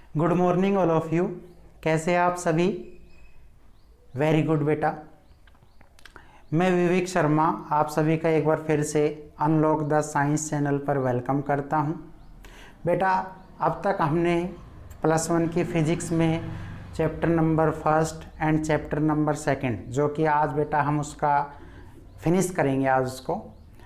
Good morning all of you. कैसे आप सभी? वेरी गुड बेटा। मैं विवेक शर्मा आप सभी का एक बार फिर से अनलॉक द साइंस चैनल पर वेलकम करता हूं। बेटा, अब तक हमने +1 की फिजिक्स में chapter number 1 and chapter number 2 जो कि आज बेटा हम उसका फिनिश करेंगे। आज उसको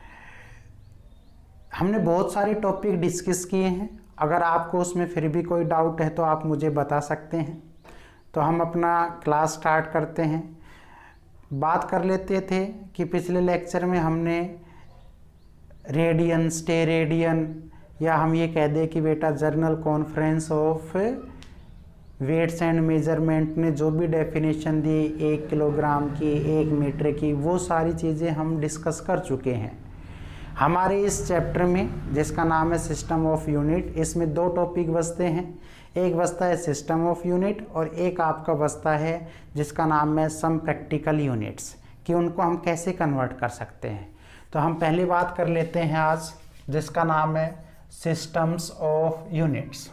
हमने बहुत सारे टॉपिक डिस्कस किए हैं। अगर आपको उसमें फिर भी कोई डाउट है तो आप मुझे बता सकते हैं। तो हम अपना क्लास स्टार्ट करते हैं। बात कर लेते थे कि पिछले लेक्चर में हमने रेडियन, स्टेरेडियन, या हम ये कह दें कि बेटा general conference of weights and measurement ने जो भी डेफिनेशन दी 1 किलोग्राम की, 1 मीटर की, वो सारी चीज़ें हम डिस्कस कर चुके हैं। हमारे इस चैप्टर में जिसका नाम है सिस्टम ऑफ यूनिट, इसमें 2 टॉपिक बचते हैं। एक बचता है सिस्टम ऑफ यूनिट और एक आपका बचता है जिसका नाम है सम प्रैक्टिकल यूनिट्स, कि उनको हम कैसे कन्वर्ट कर सकते हैं। तो हम पहले बात कर लेते हैं आज जिसका नाम है systems of units.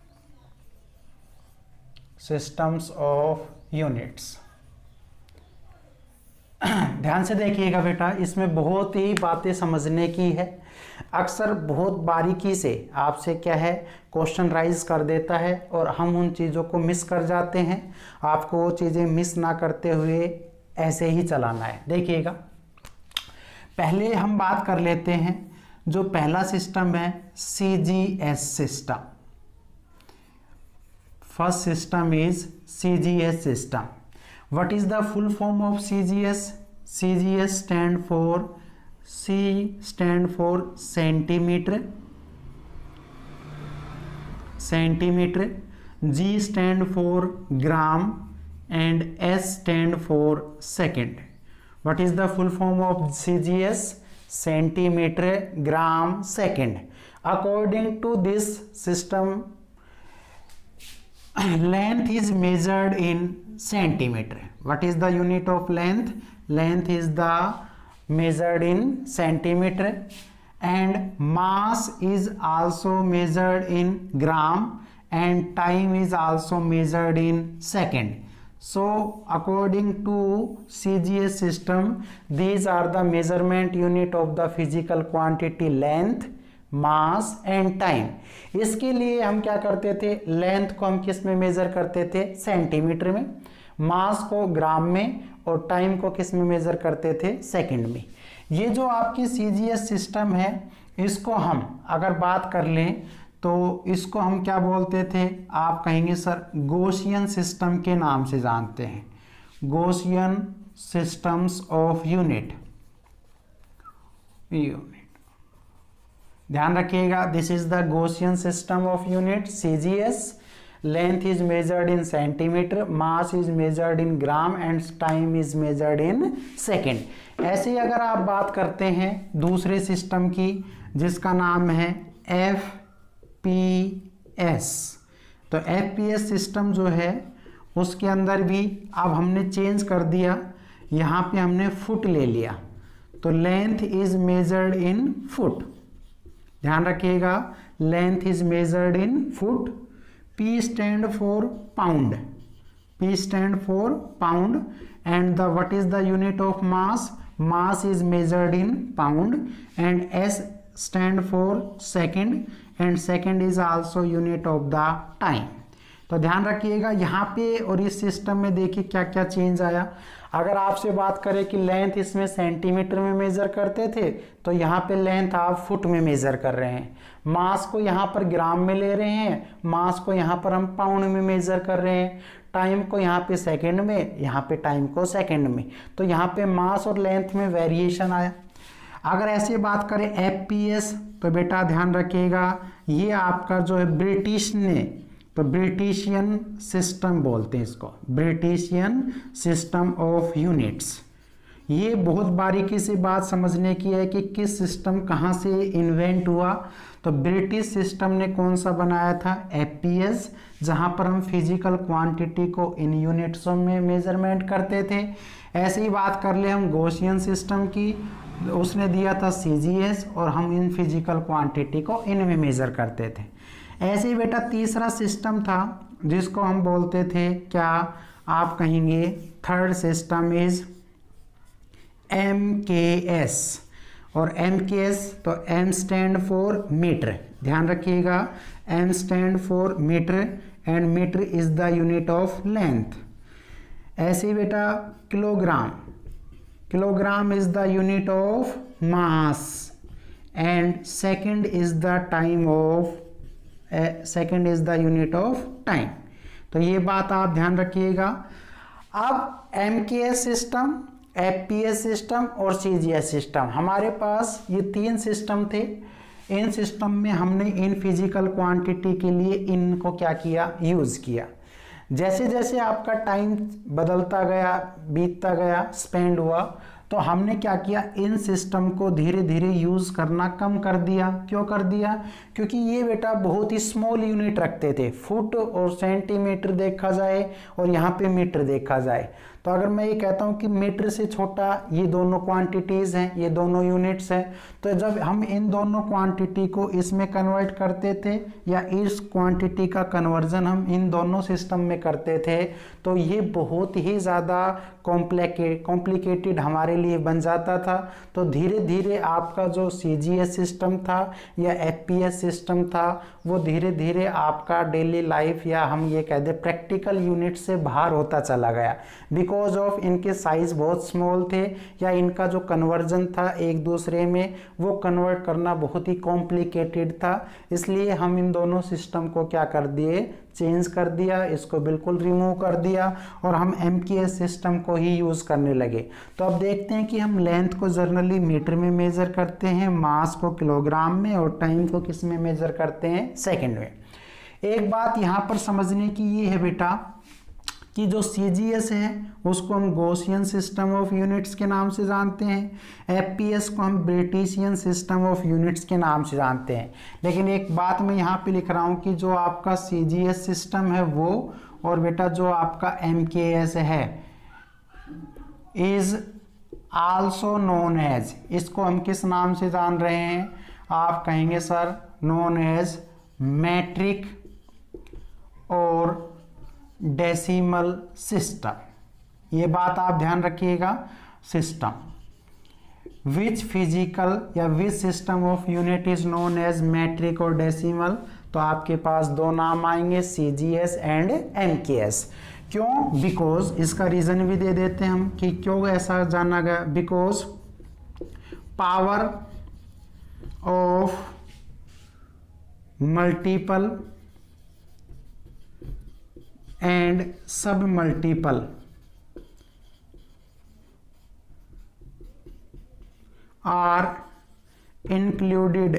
Systems of units. ध्यान से देखिएगा बेटा, इसमें बहुत ही बातें समझने की है। अक्सर बहुत बारीकी से आपसे क्या है क्वेश्चन राइज कर देता है और हम उन चीज़ों को मिस कर जाते हैं। आपको वो चीज़ें मिस ना करते हुए ऐसे ही चलाना है। देखिएगा, पहले हम बात कर लेते हैं जो पहला सिस्टम है CGS system. First system is CGS system. What is the full form of CGS? CGS stand for centimeter, G stand for gram, and S stand for second. What is the full form of CGS? Centimeter, gram, second. According to this system, length is measured in centimeter. What is the unit of length? Length is the measured in centimeter, and mass is also measured in gram, and time is also measured in second. So according to CGS system, these are the measurement unit of the physical quantity length, mass and time. इसके लिए हम क्या करते थे, length को हम किस में मेजर करते थे, सेंटीमीटर में, मास को ग्राम में, और टाइम को किस में मेजर करते थे, सेकंड में। ये जो आपकी CGS सिस्टम है, इसको हम अगर बात कर लें तो इसको हम क्या बोलते थे, आप कहेंगे सर गॉसियन सिस्टम के नाम से जानते हैं। Gaussian systems of unit. ध्यान रखिएगा, this is the Gaussian system of unit CGS। Length is measured in centimetre, mass is measured in gram, and time is measured in second. ऐसे ही अगर आप बात करते हैं दूसरे सिस्टम की जिसका नाम है FPS, तो FPS सिस्टम जो है उसके अंदर भी अब हमने चेंज कर दिया, यहाँ पे हमने फुट ले लिया, तो length is measured in foot. ध्यान रखिएगा, length is measured in foot. P stand for pound, P stand for pound, and the what is the unit of mass? Mass is measured in pound, and S stand for second, and second is also unit of the time. तो ध्यान रखिएगा यहाँ पे, और इस system में देखिए क्या क्या चेंज आया। अगर आपसे बात करें कि लेंथ इसमें सेंटीमीटर में मेजर करते थे, तो यहाँ पे लेंथ आप फुट में मेजर कर रहे हैं। मास को यहाँ पर ग्राम में ले रहे हैं, मास को यहाँ पर हम पाउंड में मेजर कर रहे हैं, टाइम को यहाँ पे सेकंड में, यहाँ पे टाइम को सेकंड में। तो यहाँ पे मास और लेंथ में वेरिएशन आया। अगर ऐसे बात करें FPS, तो बेटा ध्यान रखिएगा, ये आपका जो है ब्रिटिश ने, तो ब्रिटिशियन सिस्टम बोलते हैं इसको, ब्रिटिशियन सिस्टम ऑफ यूनिट्स। ये बहुत बारीकी से बात समझने की है कि किस सिस्टम कहाँ से इन्वेंट हुआ। तो ब्रिटिश सिस्टम ने कौन सा बनाया था, FPS, जहाँ पर हम फिजिकल क्वांटिटी को इन यूनिट्सों में मेजरमेंट करते थे। ऐसे ही बात कर ले हम गॉसियन सिस्टम की, उसने दिया था CGS, और हम इन फिजिकल क्वांटिटी को इनमें मेजर करते थे। ऐसे ही बेटा तीसरा सिस्टम था जिसको हम बोलते थे, क्या आप कहेंगे, थर्ड सिस्टम इज MKS। और MKS तो M स्टैंड फॉर मीटर, ध्यान रखिएगा, M stand for metre and metre is the unit of length. ऐसे ही बेटा kilogram, kilogram is the unit of mass and second is the time of, second is the unit of time. तो ये बात आप ध्यान रखिएगा। अब MKS सिस्टम, FPS सिस्टम और CGS सिस्टम, हमारे पास ये 3 सिस्टम थे। इन सिस्टम में हमने इन फिजिकल क्वांटिटी के लिए इनको क्या किया, यूज़ किया। जैसे जैसे आपका टाइम बदलता गया, बीतता गया, स्पेंड हुआ, तो हमने क्या किया, इन सिस्टम को धीरे धीरे यूज़ करना कम कर दिया। क्यों कर दिया? क्योंकि ये बेटा बहुत ही स्मॉल यूनिट रखते थे, फुट और सेंटीमीटर देखा जाए और यहाँ पे मीटर देखा जाए। तो अगर मैं ये कहता हूँ कि मीटर से छोटा ये दोनों क्वांटिटीज़ हैं, ये दोनों यूनिट्स हैं, तो जब हम इन दोनों क्वांटिटी को इसमें कन्वर्ट करते थे या इस क्वांटिटी का कन्वर्जन हम इन दोनों सिस्टम में करते थे, तो ये बहुत ही ज़्यादा कॉम्प्लिकेटेड हमारे लिए बन जाता था। तो धीरे धीरे आपका जो CGS सिस्टम था या FPS सिस्टम था, वो धीरे धीरे आपका डेली लाइफ या हम ये कह दें प्रैक्टिकल यूनिट से बाहर होता चला गया, बिकॉज ऑफ इनके साइज बहुत स्मॉल थे या इनका जो कन्वर्जन था एक दूसरे में, वो कन्वर्ट करना बहुत ही कॉम्प्लिकेटेड था। इसलिए हम इन दोनों सिस्टम को क्या कर दिए, चेंज कर दिया, इसको बिल्कुल रिमूव कर दिया और हम MKS सिस्टम को ही यूज़ करने लगे। तो अब देखते हैं कि हम लेंथ को जनरली मीटर में मेज़र करते हैं, मास को किलोग्राम में और टाइम को किस में मेज़र करते हैं, सेकंड में। एक बात यहाँ पर समझने की ये है बेटा कि जो CGS है उसको हम गॉसियन सिस्टम ऑफ यूनिट्स के नाम से जानते हैं, FPS को हम ब्रिटिशियन सिस्टम ऑफ यूनिट्स के नाम से जानते हैं। लेकिन एक बात मैं यहाँ पे लिख रहा हूँ कि जो आपका CGS सिस्टम है वो और बेटा जो आपका MKS है इज आल्सो नोन एज, इसको हम किस नाम से जान रहे हैं, आप कहेंगे सर नोन एज मैट्रिक और डेसिमल सिस्टम। ये बात आप ध्यान रखिएगा। सिस्टम विच फिजिकल या which system of unit is known as metric और डेसिमल, तो आपके पास दो नाम आएंगे, CGS एंड MKS। क्यों? बिकॉज इसका रीजन भी दे देते हैं हम कि क्यों ऐसा जाना गया, because power of multiple and submultiple are included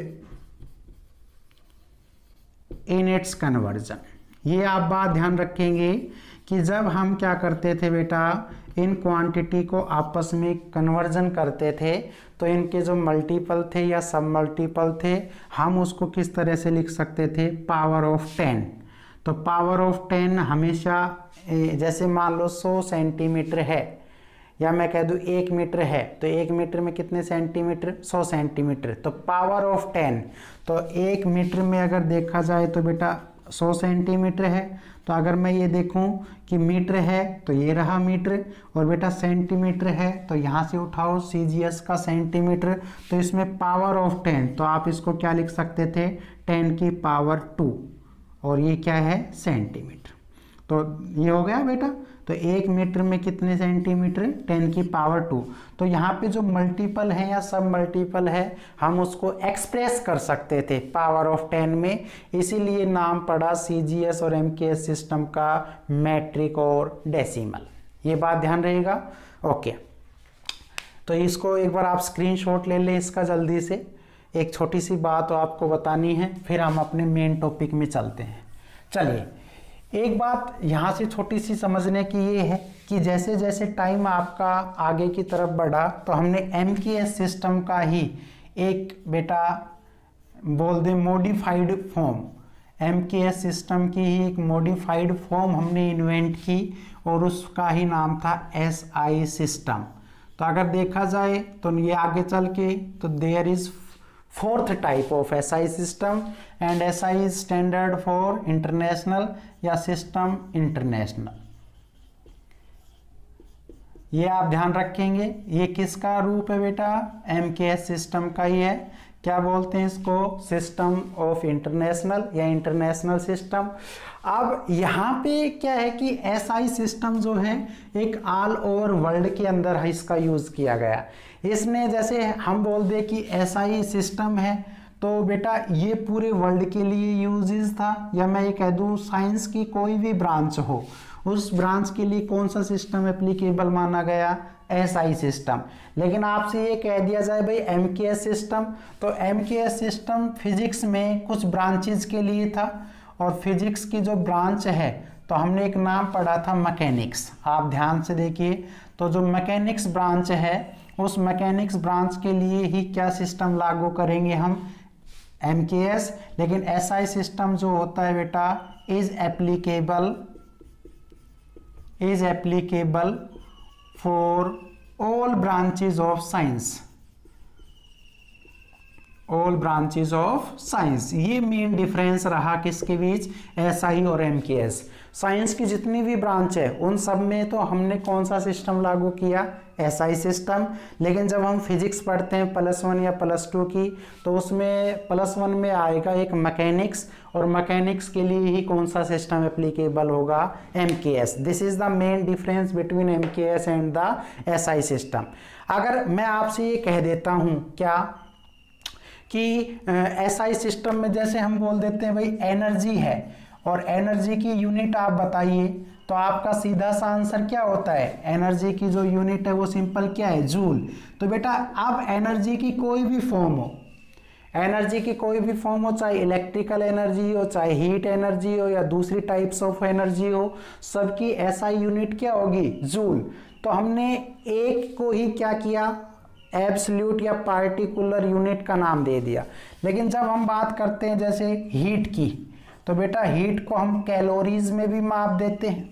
in its conversion। ये आप बात ध्यान रखेंगे कि जब हम क्या करते थे बेटा, इन क्वांटिटी को आपस में कन्वर्जन करते थे, तो इनके जो मल्टीपल थे या सब मल्टीपल थे, हम उसको किस तरह से लिख सकते थे, पावर ऑफ 10। तो पावर ऑफ 10 हमेशा, जैसे मान लो 100 सेंटीमीटर है या मैं कह दूँ 1 मीटर है, तो 1 मीटर में कितने सेंटीमीटर, 100 सेंटीमीटर। तो पावर ऑफ 10, तो 1 मीटर में अगर देखा जाए तो बेटा 100 सेंटीमीटर है। तो अगर मैं ये देखूं कि मीटर है तो ये रहा मीटर, और बेटा सेंटीमीटर है तो यहाँ से उठाओ CGS का सेंटीमीटर, तो इसमें पावर ऑफ 10, तो आप इसको क्या लिख सकते थे, 10 की पावर 2, और ये क्या है, सेंटीमीटर। तो ये हो गया बेटा। तो 1 मीटर में कितने सेंटीमीटर, 10 की पावर 2। तो यहाँ पे जो मल्टीपल है या सब मल्टीपल है, हम उसको एक्सप्रेस कर सकते थे पावर ऑफ 10 में, इसीलिए नाम पड़ा CGS और MKS सिस्टम का मैट्रिक और डेसिमल। ये बात ध्यान रहेगा। ओके, तो इसको एक बार आप स्क्रीनशॉट ले लें इसका जल्दी से। एक छोटी सी बात आपको बतानी है, फिर हम अपने मेन टॉपिक में चलते हैं। चलिए, एक बात यहाँ से छोटी सी समझने की ये है कि जैसे जैसे टाइम आपका आगे की तरफ बढ़ा, तो हमने MKS सिस्टम का ही एक बेटा बोल दें मॉडिफाइड फॉर्म, MKS सिस्टम की ही एक मॉडिफाइड फॉर्म हमने इन्वेंट की और उसका ही नाम था SI सिस्टम। तो अगर देखा जाए तो ये आगे चल के तो there is fourth type of SI system, and SI is standard for international या सिस्टम इंटरनेशनल। ये आप ध्यान रखेंगे। ये किसका रूप है बेटा? एमकेएस सिस्टम का ही है। क्या बोलते हैं इसको? सिस्टम ऑफ इंटरनेशनल या इंटरनेशनल सिस्टम। अब यहाँ पे क्या है कि एसआई सिस्टम जो है एक ऑल ओवर वर्ल्ड के अंदर इसका यूज किया गया। इसने जैसे हम बोल दे कि एसआई सिस्टम है तो बेटा ये पूरे वर्ल्ड के लिए यूजेस था, या मैं ये कह दूँ साइंस की कोई भी ब्रांच हो उस ब्रांच के लिए कौन सा सिस्टम एप्लीकेबल माना गया? SI system. लेकिन आपसे ये कह दिया जाए भाई एमकेएस सिस्टम, तो एमकेएस सिस्टम फिजिक्स में कुछ ब्रांचेज के लिए था, और फिजिक्स की जो ब्रांच है तो हमने एक नाम पढ़ा था मैकेनिक्स। आप ध्यान से देखिए, तो जो मैकेनिक्स ब्रांच है उस मैकेनिक्स ब्रांच के लिए ही क्या सिस्टम लागू करेंगे हम? एमकेएस। लेकिन एसआई सिस्टम जो होता है बेटा is applicable for all branches of science, all branches of science. ये मेन डिफरेंस रहा किसके बीच? एसआई और एमकेएस। साइंस की जितनी भी ब्रांच है उन सब में तो हमने कौन सा सिस्टम लागू किया? SI system. लेकिन जब हम फिजिक्स पढ़ते हैं +1 या +2 की, तो उसमें +1 में आएगा एक मैकेनिक्स, और मैकेनिक्स के लिए ही कौन सा सिस्टम एप्लीकेबल होगा? MKS. This is the main difference between MKS and the SI system. अगर मैं आपसे ये कह देता हूँ क्या कि एसआई सिस्टम में जैसे हम बोल देते हैं भाई एनर्जी है, और एनर्जी की यूनिट आप बताइए, तो आपका सीधा सा आंसर क्या होता है? एनर्जी की जो यूनिट है वो सिंपल क्या है? जूल। तो बेटा अब एनर्जी की कोई भी फॉर्म हो, एनर्जी की कोई भी फॉर्म हो, चाहे इलेक्ट्रिकल एनर्जी हो, चाहे हीट एनर्जी हो, या दूसरी टाइप्स ऑफ एनर्जी हो, सबकी एसआई यूनिट क्या होगी? जूल। तो हमने एक को ही क्या किया? एब्सोल्यूट या पार्टिकुलर यूनिट का नाम दे दिया। लेकिन जब हम बात करते हैं जैसे हीट की, तो बेटा हीट को हम कैलोरीज में भी माप देते हैं।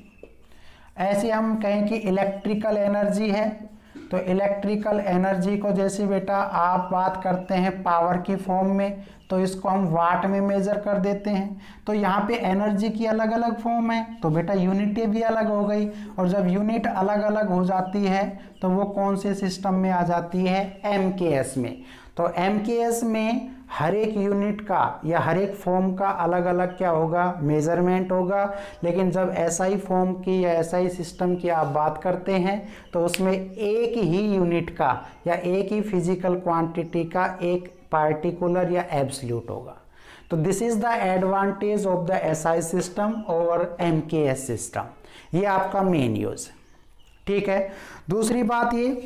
ऐसे हम कहें कि इलेक्ट्रिकल एनर्जी है, तो इलेक्ट्रिकल एनर्जी को जैसे बेटा आप बात करते हैं पावर की फॉर्म में, तो इसको हम वाट में मेजर कर देते हैं। तो यहाँ पे एनर्जी की अलग अलग फॉर्म है, तो बेटा यूनिटें भी अलग हो गई, और जब यूनिट अलग अलग हो जाती है तो वो कौन से सिस्टम में आ जाती है? एमकेएस में। तो एमकेएस में हर एक यूनिट का या हर एक फॉर्म का अलग अलग क्या होगा? मेजरमेंट होगा। लेकिन जब एसआई फॉर्म की या एसआई सिस्टम की आप बात करते हैं तो उसमें एक ही यूनिट का या एक ही फिजिकल क्वांटिटी का एक पार्टिकुलर या एब्सोल्यूट होगा। तो this is the advantage of the SI system over MKS system. ये आपका मेन यूज। ठीक है। दूसरी बात ये,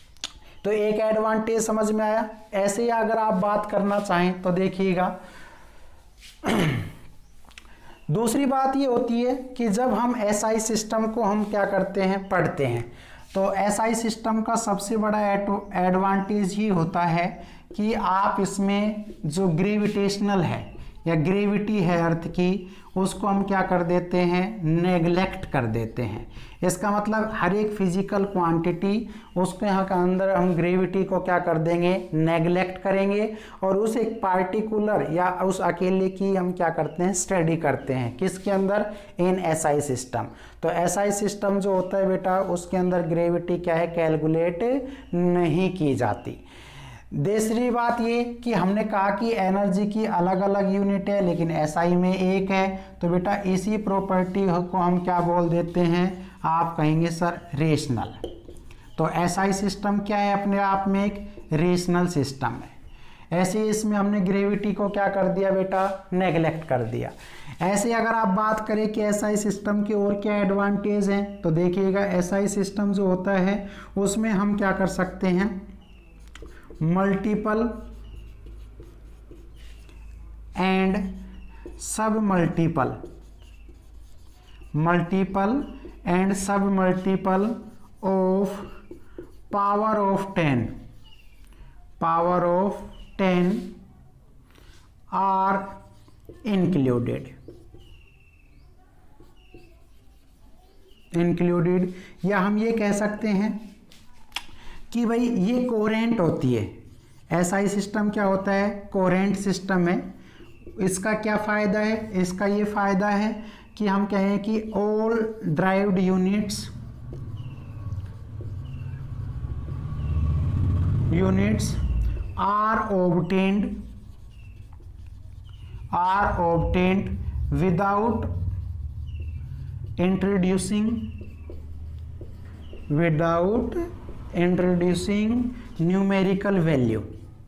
तो एक एडवांटेज समझ में आया। ऐसे ही अगर आप बात करना चाहें तो देखिएगा दूसरी बात ये होती है कि जब हम एसआई सिस्टम को हम क्या करते हैं? पढ़ते हैं, तो एसआई सिस्टम का सबसे बड़ा एडवांटेज ही होता है कि आप इसमें जो ग्रेविटेशनल है या ग्रेविटी है अर्थ की, उसको हम क्या कर देते हैं? नेग्लेक्ट कर देते हैं। इसका मतलब हर एक फिजिकल क्वांटिटी उसके यहाँ के अंदर हम ग्रेविटी को क्या कर देंगे? नेग्लेक्ट करेंगे, और उस एक पार्टिकुलर या उस अकेले की हम क्या करते हैं? स्टडी करते हैं। किसके अंदर? In SI system. तो एसआई सिस्टम जो होता है बेटा उसके अंदर ग्रेविटी क्या है? कैलकुलेट नहीं की जाती। दूसरी बात ये कि हमने कहा कि एनर्जी की अलग अलग यूनिट है लेकिन एसआई में एक है, तो बेटा इसी प्रॉपर्टी को हम क्या बोल देते हैं? आप कहेंगे सर रेशनल। तो एसआई सिस्टम क्या है? अपने आप में एक रेशनल सिस्टम है। ऐसे इसमें हमने ग्रेविटी को क्या कर दिया बेटा? नेग्लेक्ट कर दिया। ऐसे अगर आप बात करें कि एसआई सिस्टम के और क्या एडवांटेज हैं, तो देखिएगा एसआई सिस्टम जो होता है उसमें हम क्या कर सकते हैं? Multiple and submultiple, multiple and submultiple of power of 10, power of 10 are included, included. या हम ये कह सकते हैं कि भाई ये कोहेरेंट होती है, SI सिस्टम क्या होता है? कोहेरेंट सिस्टम है। इसका क्या फ़ायदा है? इसका ये फ़ायदा है कि हम कहें कि all derived units are obtained without introducing numerical value।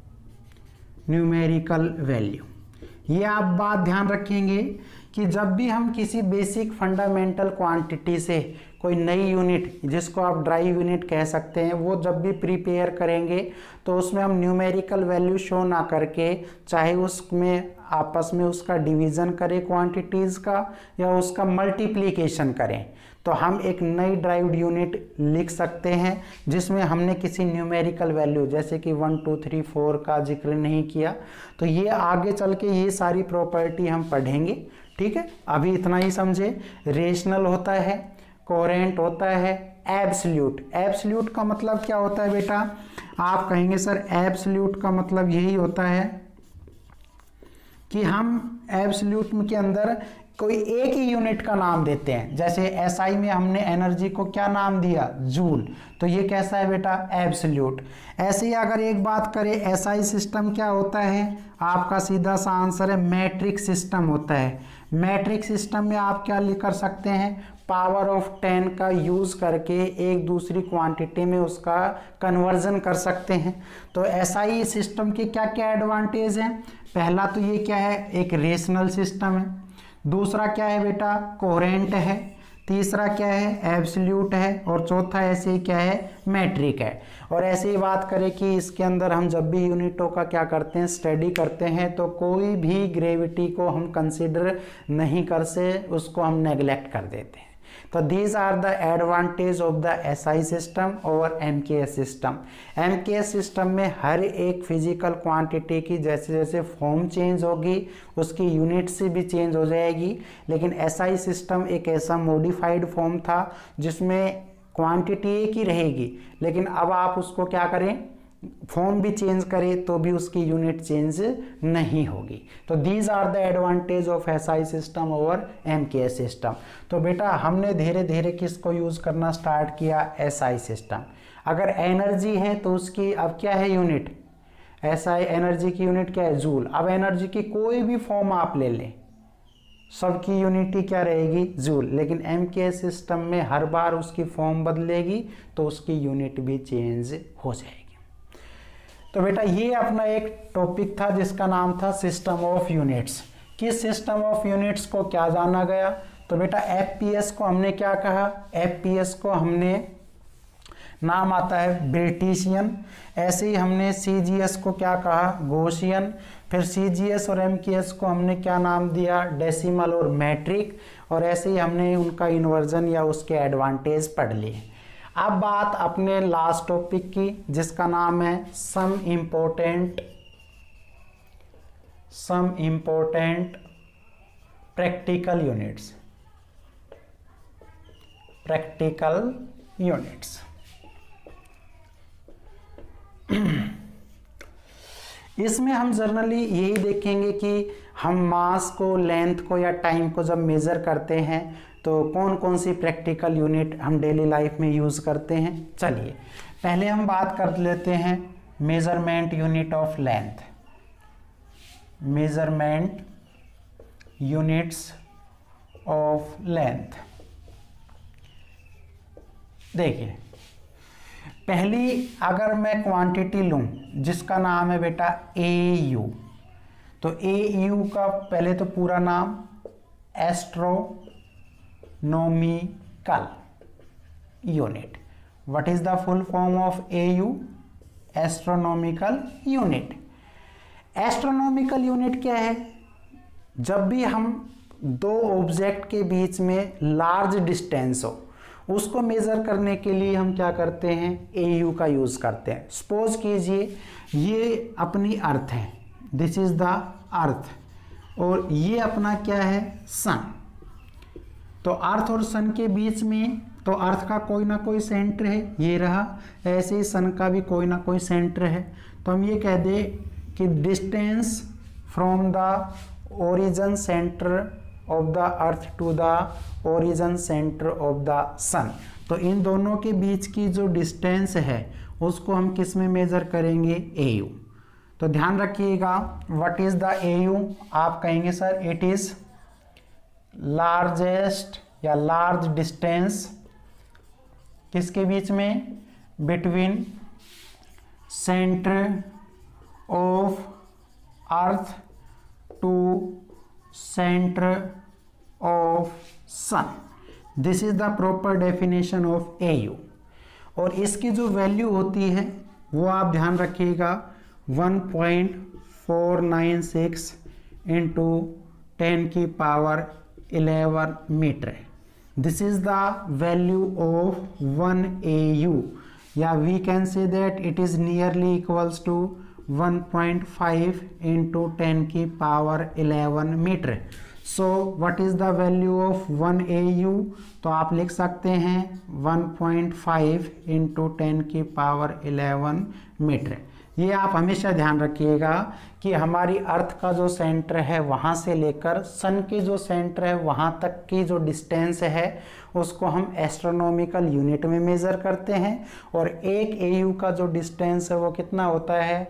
ये आप बात ध्यान रखेंगे कि जब भी हम किसी बेसिक फंडामेंटल क्वांटिटी से कोई नई यूनिट, जिसको आप ड्राइव यूनिट कह सकते हैं, वो जब भी प्रिपेयर करेंगे तो उसमें हम न्यूमेरिकल वैल्यू शो ना करके, चाहे उसमें आपस में उसका डिवीज़न करें क्वांटिटीज़ का या उसका मल्टीप्लिकेशन करें, तो हम एक नई ड्राइव्ड यूनिट लिख सकते हैं जिसमें हमने किसी न्यूमेरिकल वैल्यू जैसे कि 1 2 3 4 का जिक्र नहीं किया। तो ये आगे चल के ये सारी प्रॉपर्टी हम पढ़ेंगे, ठीक है। अभी इतना ही समझे। रेशनल होता है, कोहेरेंट होता है, एब्सोल्यूट। एब्सोल्यूट का मतलब क्या होता है बेटा? आप कहेंगे सर एब्सोल्यूट का मतलब यही होता है कि हम एब्सोल्यूट के अंदर कोई एक ही यूनिट का नाम देते हैं। जैसे एसआई में हमने एनर्जी को क्या नाम दिया? जूल। तो ये कैसा है बेटा? एब्सोल्यूट। ऐसे ही अगर एक बात करें एसआई सिस्टम क्या होता है, आपका सीधा सा आंसर है मैट्रिक्स सिस्टम होता है। मैट्रिक्स सिस्टम में आप क्या कर सकते हैं? पावर ऑफ 10 का यूज़ करके एक दूसरी क्वांटिटी में उसका कन्वर्जन कर सकते हैं। तो एसआई सिस्टम के क्या क्या एडवांटेज हैं? पहला तो ये क्या है? एक रेशनल सिस्टम है। दूसरा क्या है बेटा? कोहेरेंट है। तीसरा क्या है? एब्सोल्यूट है। और चौथा ऐसे ही क्या है? मैट्रिक है। और ऐसे ही बात करें कि इसके अंदर हम जब भी यूनिटों का क्या करते हैं? स्टडी करते हैं, तो कोई भी ग्रेविटी को हम कंसिडर नहीं करते, उसको हम नेग्लेक्ट कर देते हैं। तो these are the advantage of the SI system और एमकेएस सिस्टम। एमकेएस सिस्टम में हर एक फिजिकल क्वांटिटी की जैसे जैसे फॉर्म चेंज होगी उसकी यूनिट से भी चेंज हो जाएगी। लेकिन एसआई सिस्टम एक ऐसा मॉडिफाइड फॉर्म था जिसमें क्वांटिटी एक ही रहेगी, लेकिन अब आप उसको क्या करें? फॉर्म भी चेंज करें तो भी उसकी यूनिट चेंज नहीं होगी। तो these are the advantage of SI system over MKS system. तो बेटा हमने धीरे धीरे किसको यूज़ करना स्टार्ट किया? SI system. अगर एनर्जी है तो उसकी अब क्या है यूनिट? एसआई एनर्जी की यूनिट क्या है? जूल। अब एनर्जी की कोई भी फॉर्म आप ले लें, सबकी यूनिटी क्या रहेगी? जूल। लेकिन एमकेएस सिस्टम में हर बार उसकी फॉर्म बदलेगी तो उसकी यूनिट भी चेंज हो जाएगी। तो बेटा ये अपना एक टॉपिक था जिसका नाम था सिस्टम ऑफ यूनिट्स। किस सिस्टम ऑफ यूनिट्स को क्या जाना गया? तो बेटा एफपीएस को हमने क्या कहा? एफपीएस को हमने नाम आता है ब्रिटिशियन। ऐसे ही हमने सीजीएस को क्या कहा? गॉसियन। फिर सीजीएस और एमकेएस को हमने क्या नाम दिया? डेसिमल और मैट्रिक। और ऐसे ही हमने उनका इन्वर्जन या उसके एडवांटेज पढ़ लिए। अब बात अपने लास्ट टॉपिक की जिसका नाम है सम इम्पोर्टेंट प्रैक्टिकल यूनिट्स। इसमें हम जनरली यही देखेंगे कि हम मास को, लेंथ को या टाइम को जब मेज़र करते हैं तो कौन कौन सी प्रैक्टिकल यूनिट हम डेली लाइफ में यूज़ करते हैं। चलिए पहले हम बात कर लेते हैं measurement unit of length. Measurement units of length. देखिए पहली अगर मैं क्वांटिटी लूँ जिसका नाम है बेटा AU, तो AU का पहले तो पूरा नाम astronomical unit. What is the full form of AU? Astronomical unit. Astronomical unit क्या है? जब भी हम दो ऑब्जेक्ट के बीच में लार्ज डिस्टेंस हो उसको मेज़र करने के लिए हम क्या करते हैं? AU का यूज़ करते हैं। सपोज कीजिए ये अपनी अर्थ है, दिस इज द अर्थ, और ये अपना क्या है? सन। तो अर्थ और सन के बीच में तो अर्थ का कोई ना कोई सेंटर है, ये रहा। ऐसे ही सन का भी कोई ना कोई सेंटर है। तो तो हम ये कह दें कि distance from the origin centre of the earth to the origin centre of the sun. तो इन दोनों के बीच की जो डिस्टेंस है उसको हम किस में मेजर करेंगे, AU। तो ध्यान रखिएगा, व्हाट इज द AU, आप कहेंगे सर इट इज लार्जेस्ट या लार्ज डिस्टेंस किसके बीच में, between centre of earth to centre of sun. This is the proper definition of AU। और इसकी जो वैल्यू होती है वो आप ध्यान रखिएगा 1.496 into 10⁻11 metre. This is the value of 1 AU, या we can say that it is nearly equals to 1.5 into 10⁻11 metre. So what is the value of 1 AU, तो आप लिख सकते हैं 1.5 इंटू 10⁻11 मीटर। ये आप हमेशा ध्यान रखिएगा कि हमारी अर्थ का जो सेंटर है वहाँ से लेकर सन के जो सेंटर है वहाँ तक की जो डिस्टेंस है उसको हम एस्ट्रोनॉमिकल यूनिट में मेज़र करते हैं। और एक AU का जो डिस्टेंस है वो कितना होता है,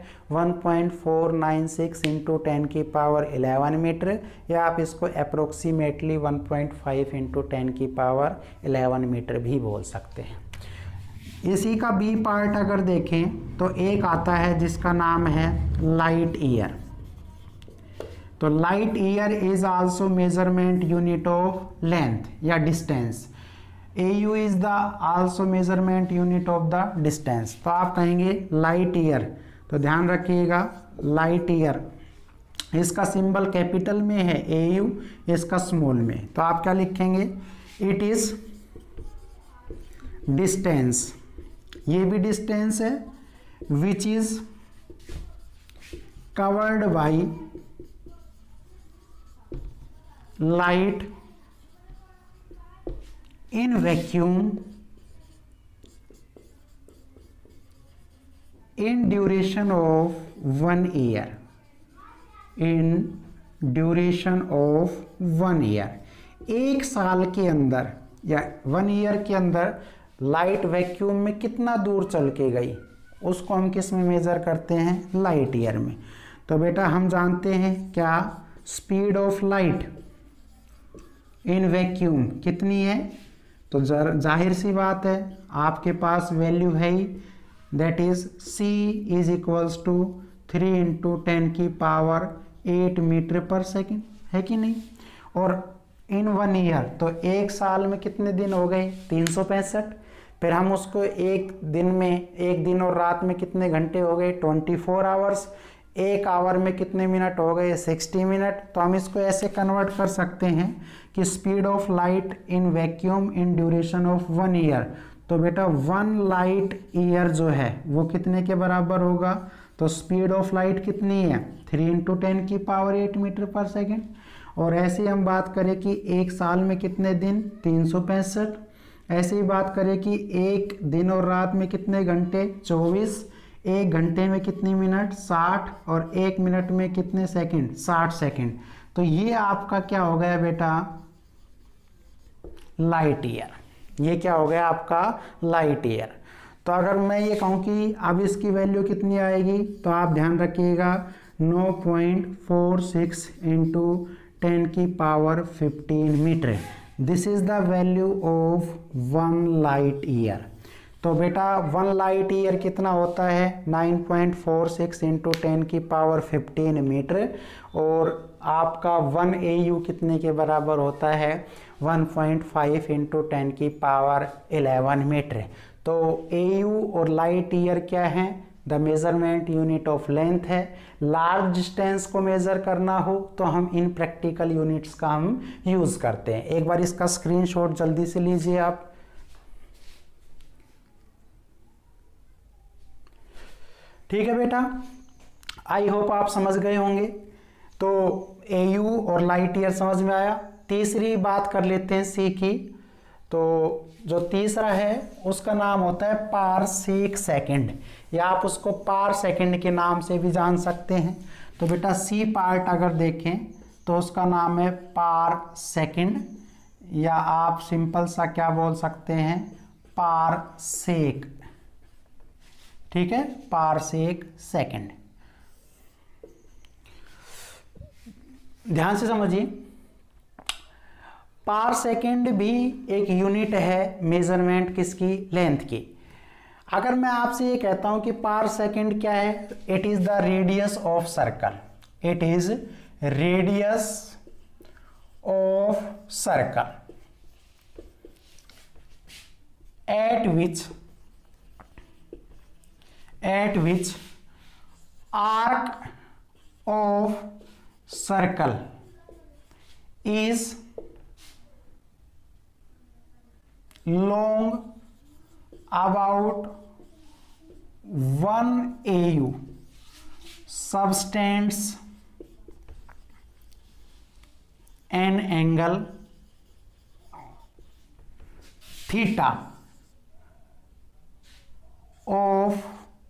1.496 इंटू 10⁻11 मीटर, या आप इसको अप्रोक्सीमेटली 1.5 इंटू 10⁻11 मीटर भी बोल सकते हैं। इसी का B पार्ट अगर देखें तो एक आता है जिसका नाम है लाइट ईयर। तो light year is also measurement unit of length या distance. AU is the also measurement unit of the distance. तो आप कहेंगे लाइट ईयर, तो ध्यान रखिएगा लाइट ईयर इसका सिंबल कैपिटल में है AU, इसका स्मॉल में। तो आप क्या लिखेंगे, इट इज डिस्टेंस, ये भी डिस्टेंस है, which is covered by light in vacuum in duration of 1 year, in duration of 1 year. 1 साल के अंदर या 1 ईयर के अंदर लाइट वैक्यूम में कितना दूर चल के गई उसको हम किस में मेजर करते हैं, लाइट ईयर में। तो बेटा हम जानते हैं क्या, speed of light in vacuum कितनी है, तो जाहिर सी बात है आपके पास वैल्यू है ही, that is c is equals to 3 into 10⁸ metre per second, है कि नहीं। और इन 1 ईयर, तो 1 साल में कितने दिन हो गए, 365। फिर हम उसको एक दिन में, एक दिन और रात में कितने घंटे हो गए, 24 आवर्स। 1 आवर में कितने मिनट हो गए, 60 मिनट। तो हम इसको ऐसे कन्वर्ट कर सकते हैं कि speed of light in vacuum in duration of 1 year. तो बेटा 1 लाइट ईयर जो है वो कितने के बराबर होगा, तो स्पीड ऑफ लाइट कितनी है, 3 इंटू 10⁸ मीटर पर सेकेंड। और ऐसे हम बात करें कि 1 साल में कितने दिन, 365। ऐसे ही बात करें कि 1 दिन और रात में कितने घंटे, 24। 1 घंटे में कितनी मिनट, 60। और 1 मिनट में कितने सेकंड, 60 सेकंड। तो ये आपका क्या हो गया बेटा, लाइट ईयर। ये क्या हो गया आपका, लाइट ईयर। तो अगर मैं ये कहूँ कि अब इसकी वैल्यू कितनी आएगी, तो आप ध्यान रखिएगा 9.46 into 10⁻15 metre. This is the value of 1 light year. तो बेटा 1 लाइट ईयर कितना होता है, 9.46 इंटू 10⁻15 मीटर। और आपका 1 AU कितने के बराबर होता है, 1.5 इंटू 10⁻11 मीटर। तो AU और लाइट ईयर क्या है, the measurement unit of length है। लार्ज डिस्टेंस को मेजर करना हो तो हम इन प्रैक्टिकल यूनिट्स का हम यूज करते हैं। एक बार इसका स्क्रीनशॉट जल्दी से लीजिए आप। ठीक है बेटा, आई होप आप समझ गए होंगे। तो AU और लाइट ईयर समझ में आया। तीसरी बात कर लेते हैं C की। तो जो तीसरा है उसका नाम होता है पारसेक सेकंड, या आप उसको पार सेकंड के नाम से भी जान सकते हैं। तो बेटा सी पार्ट अगर देखें तो उसका नाम है पार सेकंड, या आप सिंपल सा क्या बोल सकते हैं, पारसेक। ठीक है, पारसेक सेकंड। ध्यान से समझिए, पार सेकंड भी एक यूनिट है मेजरमेंट किसकी, लेंथ की। अगर मैं आपसे ये कहता हूं कि पार सेकंड क्या है, it is the radius of circle, it is radius of circle at which arc of circle is long about 1 AU subtends an angle theta of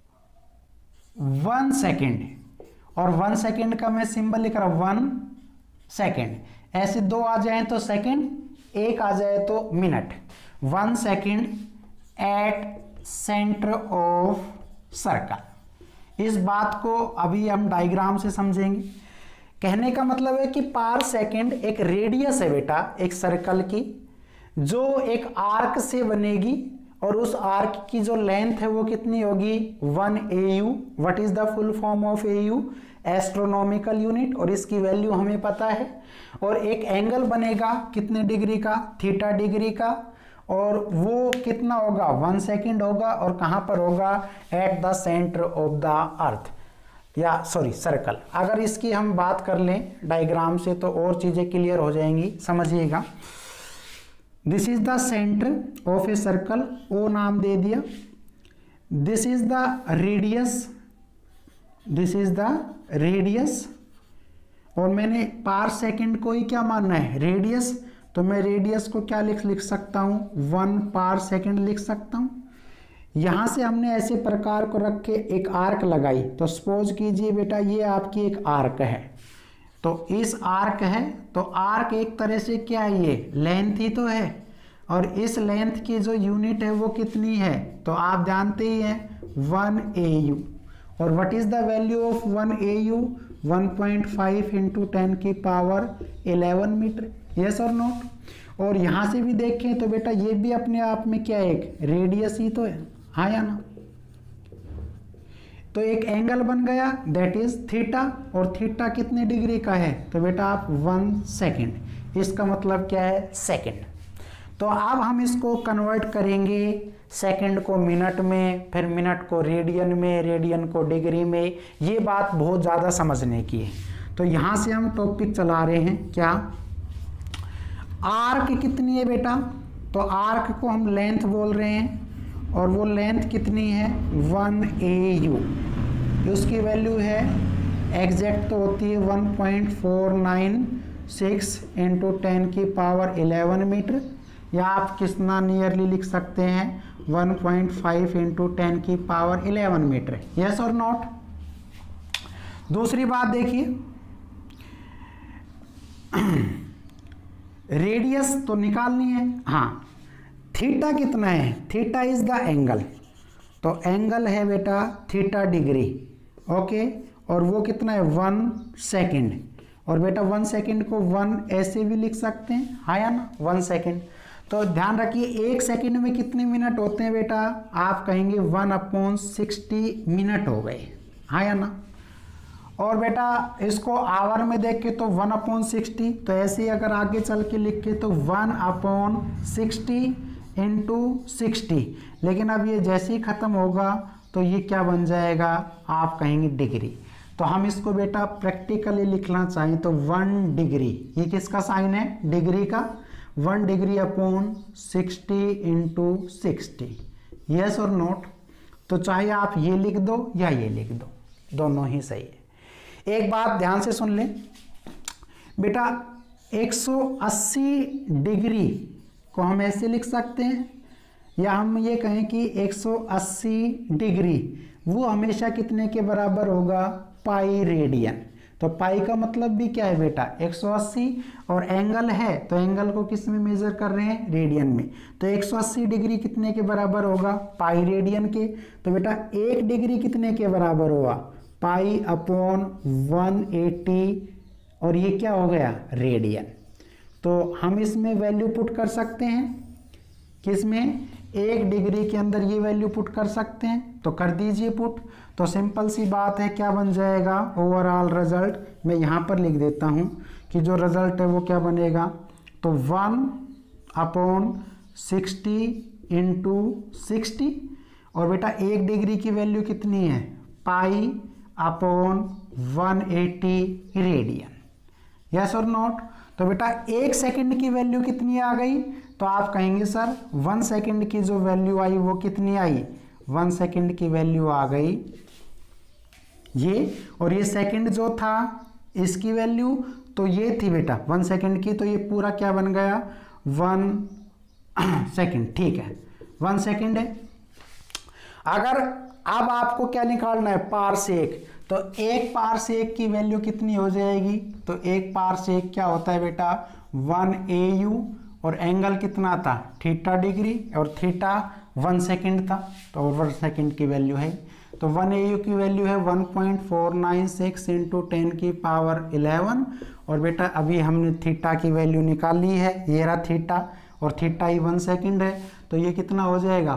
1 second, और 1 सेकेंड का मैं सिंबल लिख रहा हूं 1 सेकेंड, ऐसे दो आ जाए तो सेकेंड, एक आ जाए तो minute. 1 second at centre of circle. इस बात को अभी हम डायग्राम से समझेंगे। कहने का मतलब है कि पार सेकेंड एक रेडियस है बेटा एक सर्कल की, जो एक आर्क से बनेगी, और उस आर्क की जो लेंथ है वो कितनी होगी, 1 AU। What is the full form of AU, astronomical unit, और इसकी वैल्यू हमें पता है। और एक एंगल बनेगा कितने डिग्री का, थीटा डिग्री का, और वो कितना होगा, 1 सेकेंड होगा, और कहां पर होगा, at the centre of the earth, या सॉरी सर्कल। अगर इसकी हम बात कर लें डायग्राम से तो और चीजें क्लियर हो जाएंगी, समझिएगा। This is the centre of a circle, O नाम दे दिया। This is the radius, this is the radius, और मैंने पार सेकंड को ही क्या मानना है, रेडियस। तो मैं रेडियस को क्या लिख सकता हूं, 1 पार सेकंड लिख सकता हूं। यहां से हमने ऐसे प्रकार को रख के एक आर्क लगाई, तो सपोज कीजिए बेटा ये आपकी एक आर्क है, तो इस आर्क है, तो आर्क एक तरह से क्या है, ये लेंथ ही तो है, और इस लेंथ की जो यूनिट है वो कितनी है, तो आप जानते ही हैं 1 AU। और what is the value of 1 AU, 1.5 into 10 की पावर 11 मीटर, यस और नोट। और यहां से भी देखें तो बेटा ये भी अपने आप में क्या है, एक रेडियस ही तो है, हाँ या ना। तो एक एंगल बन गया दैट इज थीटा, और थीटा कितने डिग्री का है, तो बेटा आप 1 सेकेंड, इसका मतलब क्या है, सेकेंड। तो अब हम इसको कन्वर्ट करेंगे सेकेंड को मिनट में, फिर मिनट को रेडियन में, रेडियन को डिग्री में। ये बात बहुत ज़्यादा समझने की है। तो यहाँ से हम टॉपिक चला रहे हैं, क्या, आर्क कितनी है बेटा, तो आर्क को हम लेंथ बोल रहे हैं, और वो लेंथ कितनी है, 1 AU। उसकी वैल्यू है एग्जैक्ट तो होती है 1.496 इंटू 10 की पावर 11 मीटर, या आप कितना नियरली लिख सकते हैं 1.5 इंटू 10 की पावर 11 मीटर, यस और नॉट। दूसरी बात देखिए, रेडियस तो निकालनी है, हाँ, थीटा कितना है, थीटा इज द एंगल, तो एंगल है बेटा थीटा डिग्री, ओके, और वो कितना है 1 सेकेंड, और बेटा 1 सेकेंड को 1 ऐसे भी लिख सकते हैं, हाँ या ना, 1 सेकेंड। तो ध्यान रखिए 1 सेकेंड में कितने मिनट होते हैं बेटा, आप कहेंगे 1/60 मिनट हो गए, हाँ या ना। और बेटा इसको आवर में देख के तो 1/60, तो ऐसे ही अगर आगे चल के लिख के तो 1/60 इंटू 60, लेकिन अब ये जैसे ही खत्म होगा तो ये क्या बन जाएगा, आप कहेंगे डिग्री। तो हम इसको बेटा प्रैक्टिकली लिखना चाहें तो 1 डिग्री, ये किसका साइन है, डिग्री का, 1 डिग्री अपॉन 60 इंटू 60, यस और नोट। तो चाहे आप ये लिख दो या ये लिख दो, दोनों ही सही है। एक बात ध्यान से सुन लें बेटा, 180 डिग्री इसको हम ऐसे लिख सकते हैं, या हम ये कहें कि 180 डिग्री वो हमेशा कितने के बराबर होगा, पाई रेडियन। तो पाई का मतलब भी क्या है बेटा, 180, और एंगल है तो एंगल को किस में मेजर कर रहे हैं, रेडियन में। तो 180 डिग्री कितने के बराबर होगा, पाई रेडियन के। तो बेटा 1 डिग्री कितने के बराबर होगा, पाई अपॉन 180, और ये क्या हो गया, रेडियन। तो हम इसमें वैल्यू पुट कर सकते हैं, किसमें, 1 डिग्री के अंदर ये वैल्यू पुट कर सकते हैं, तो कर दीजिए पुट। तो सिंपल सी बात है, क्या बन जाएगा, ओवरऑल रिजल्ट मैं यहाँ पर लिख देता हूँ कि जो रिजल्ट है वो क्या बनेगा, तो 1/60 इंटू 60, और बेटा 1 डिग्री की वैल्यू कितनी है, पाई अपॉन 180 रेडियन, यस और नॉट। तो बेटा 1 सेकंड की वैल्यू कितनी आ गई, तो आप कहेंगे सर 1 सेकंड की जो वैल्यू आई वो कितनी आई, 1 सेकंड की वैल्यू आ गई ये, और ये सेकंड जो था इसकी वैल्यू तो ये थी बेटा 1 सेकंड की, तो ये पूरा क्या बन गया, 1 सेकंड, ठीक है, 1 सेकंड है। अगर अब आपको क्या निकालना है, पारसेक, तो 1 पारसेक की वैल्यू कितनी हो जाएगी, तो 1 पारसेक क्या होता है बेटा, 1 AU, और एंगल कितना था, थीटा डिग्री, और थीटा 1 सेकंड था, तो 1 सेकंड की वैल्यू है। तो 1 AU की वैल्यू है 1.496 इंटू 10 की पावर 11, और बेटा अभी हमने थीटा की वैल्यू निकाल ली है, ये रहा थीटा, और थीटा ही 1 सेकंड है, तो ये कितना हो जाएगा,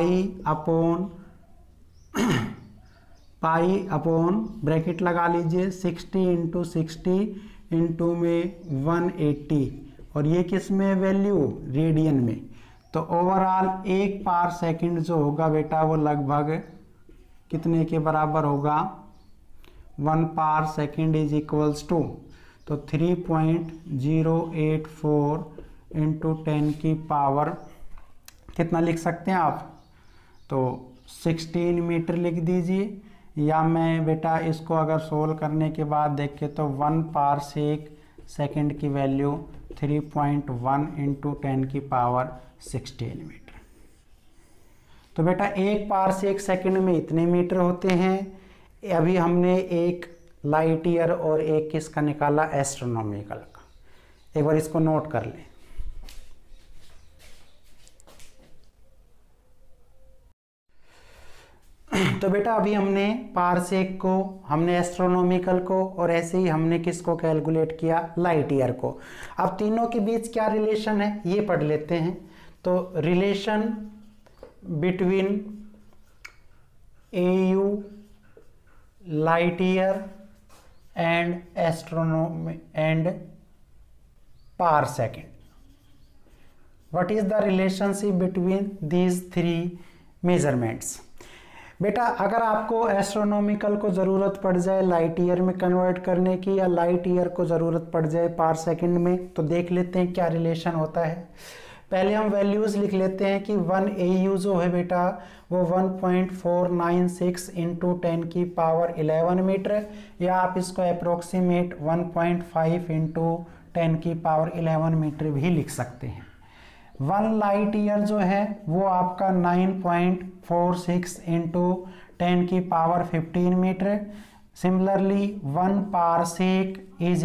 पाई अपॉन ब्रैकेट लगा लीजिए 60 इंटू 60 इंटू में 180, और ये किस में वैल्यू, रेडियन में। तो ओवरऑल 1 पार सेकंड जो होगा बेटा वो लगभग कितने के बराबर होगा, 1 parsec is equals to, तो 3.084 इंटू 10 की पावर कितना लिख सकते हैं आप, तो 16 मीटर लिख दीजिए, या मैं बेटा इसको अगर सोल्व करने के बाद देखें तो 1 पार सेकंड की वैल्यू 3.1 इंटू 10 की पावर 16 मीटर। तो बेटा 1 पार सेकंड में इतने मीटर होते हैं। अभी हमने एक लाइट ईयर और एक किसका निकाला, एस्ट्रोनॉमिकल का, एक बार इसको नोट कर लें। तो बेटा अभी हमने पारसेक को, हमने एस्ट्रोनॉमिकल को, और ऐसे ही हमने किसको कैलकुलेट किया, लाइट ईयर को। अब तीनों के बीच क्या रिलेशन है ये पढ़ लेते हैं। तो relation between AU, light year and astronomy and parsec, what is the relationship between these 3 measurements. बेटा अगर आपको एस्ट्रोनॉमिकल को ज़रूरत पड़ जाए लाइट ईयर में कन्वर्ट करने की, या लाइट ईयर को ज़रूरत पड़ जाए पार सेकंड में, तो देख लेते हैं क्या रिलेशन होता है। पहले हम वैल्यूज़ लिख लेते हैं कि 1 AU जो है बेटा वो 1.496 इंटू 10 की पावर 11 मीटर, या आप इसको अप्रोक्सीमेट 1.5 इंटू 10 की पावर 11 मीटर भी लिख सकते हैं। 1 लाइट ईयर जो है वो आपका 9.46 इंटू 10 की power 15 metre. Similarly 1 parsec is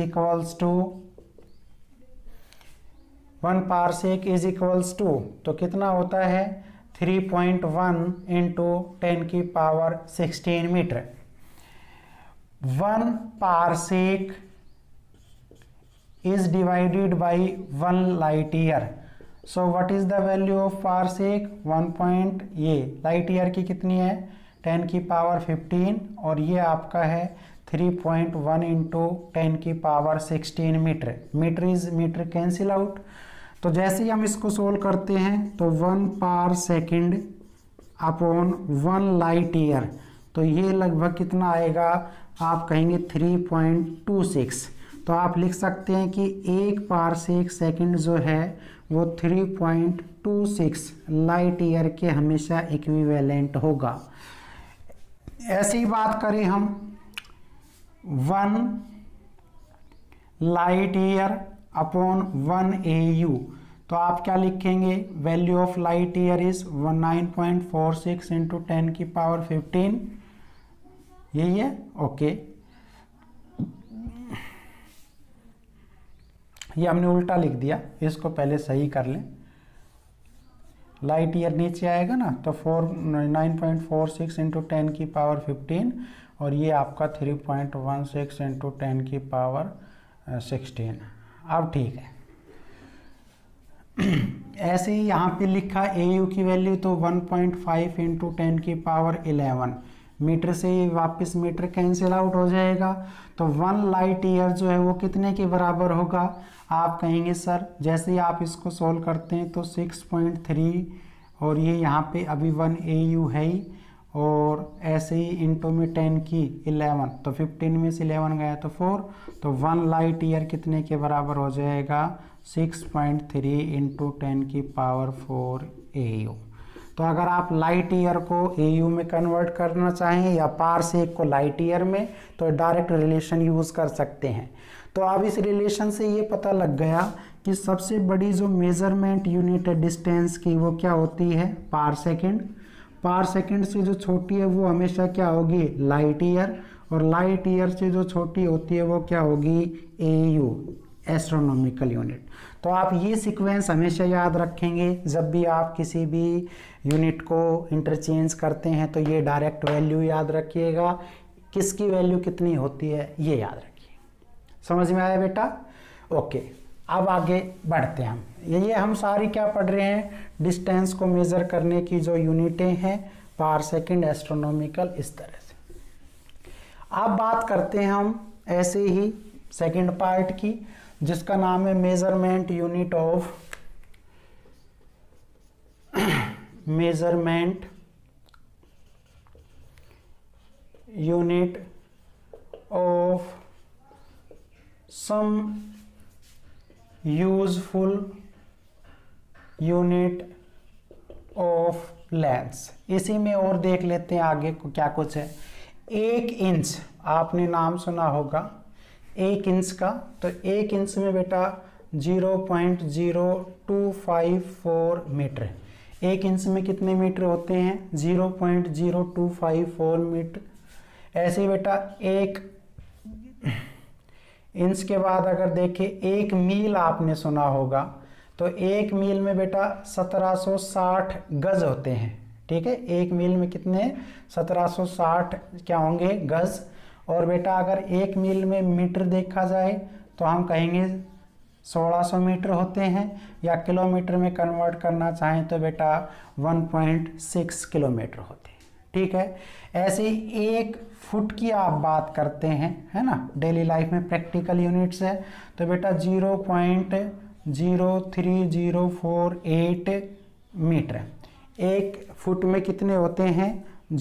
equals to तो कितना होता है 3.1 इंटू 10 की power 16 metre. 1 parsec is divided by 1 light year. So what is the value of parsec? 1. ये लाइट ईयर की कितनी है 10 की पावर 15 और ये आपका है 3.1 इंटू 10 की power 16 metre. Metre is metre cancel out. तो जैसे ही हम इसको सोल्व करते हैं तो 1 parsec upon 1 light year, तो ये लगभग कितना आएगा आप कहेंगे 3.26। तो आप लिख सकते हैं कि 1 पारसेक सेकंड जो है वो 3.26 लाइट ईयर के हमेशा इक्विवेलेंट होगा। ऐसी बात करें हम 1 लाइट ईयर अपॉन 1 AU, तो आप क्या लिखेंगे, value of light year is 9.46 into 10 की पावर 15, यही है। ओके, ये हमने उल्टा लिख दिया, इसको पहले सही कर लें। लाइट ईयर नीचे आएगा ना, तो 9.46 इंटू 10 की पावर 15 और ये आपका 3.16 इंटू 10 की पावर 16। अब ठीक है। ऐसे ही यहाँ पे लिखा AU की वैल्यू तो 1.5 इंटू 10 की पावर 11 मीटर से ही वापस मीटर कैंसिल आउट हो जाएगा। तो 1 लाइट ईयर जो है वो कितने के बराबर होगा। आप कहेंगे सर जैसे ही आप इसको सॉल्व करते हैं तो 6.3 और ये यहाँ पे अभी 1 AU है ही, और ऐसे ही इंटू में 10 की 11, तो 15 में से 11 गया तो 4, तो 1 लाइट ईयर कितने के बराबर हो जाएगा, 6.3 इंटू 10 की पावर 4 AU। तो अगर आप लाइट ईयर को AU में कन्वर्ट करना चाहें या पारसेक को लाइट ईयर में, तो डायरेक्ट रिलेशन यूज़ कर सकते हैं। तो अब इस रिलेशन से ये पता लग गया कि सबसे बड़ी जो मेजरमेंट यूनिट है डिस्टेंस की वो क्या होती है, पार सेकेंड। पार सेकेंड से जो छोटी है वो हमेशा क्या होगी, लाइट ईयर, और लाइट ईयर से जो छोटी होती है वो क्या होगी, AU, एस्ट्रोनॉमिकल यूनिट। तो आप ये सीक्वेंस हमेशा याद रखेंगे, जब भी आप किसी भी यूनिट को इंटरचेंज करते हैं तो ये डायरेक्ट वैल्यू याद रखिएगा, किसकी वैल्यू कितनी होती है ये याद रखिए। समझ में आया बेटा? ओके, अब आगे बढ़ते हैं हम। ये हम सारी क्या पढ़ रहे हैं, डिस्टेंस को मेज़र करने की जो यूनिटें हैं, पार सेकेंड, एस्ट्रोनॉमिकल, इस तरह से। अब बात करते हैं हम ऐसे ही सेकेंड पार्ट की, जिसका नाम है measurement unit of measurement unit of some useful unit of length. इसी में और देख लेते हैं आगे को क्या कुछ है। 1 इंच आपने नाम सुना होगा, 1 इंच का, तो 1 इंच में बेटा 0.0254 मीटर। 1 इंच में कितने मीटर होते हैं, 0.0254 मीटर। ऐसे ही बेटा 1 इंच के बाद अगर देखें 1 मील आपने सुना होगा, तो 1 मील में बेटा 1760 गज होते हैं। ठीक है, 1 मील में कितने, 1760 क्या होंगे, गज। और बेटा अगर 1 मील में मीटर देखा जाए तो हम कहेंगे 1600 मीटर होते हैं, या किलोमीटर में कन्वर्ट करना चाहें तो बेटा 1.6 किलोमीटर होते हैं। ठीक है, ऐसे ही 1 फुट की आप बात करते हैं, है ना, डेली लाइफ में प्रैक्टिकल यूनिट्स है, तो बेटा 0.03048 मीटर। 1 फुट में कितने होते हैं,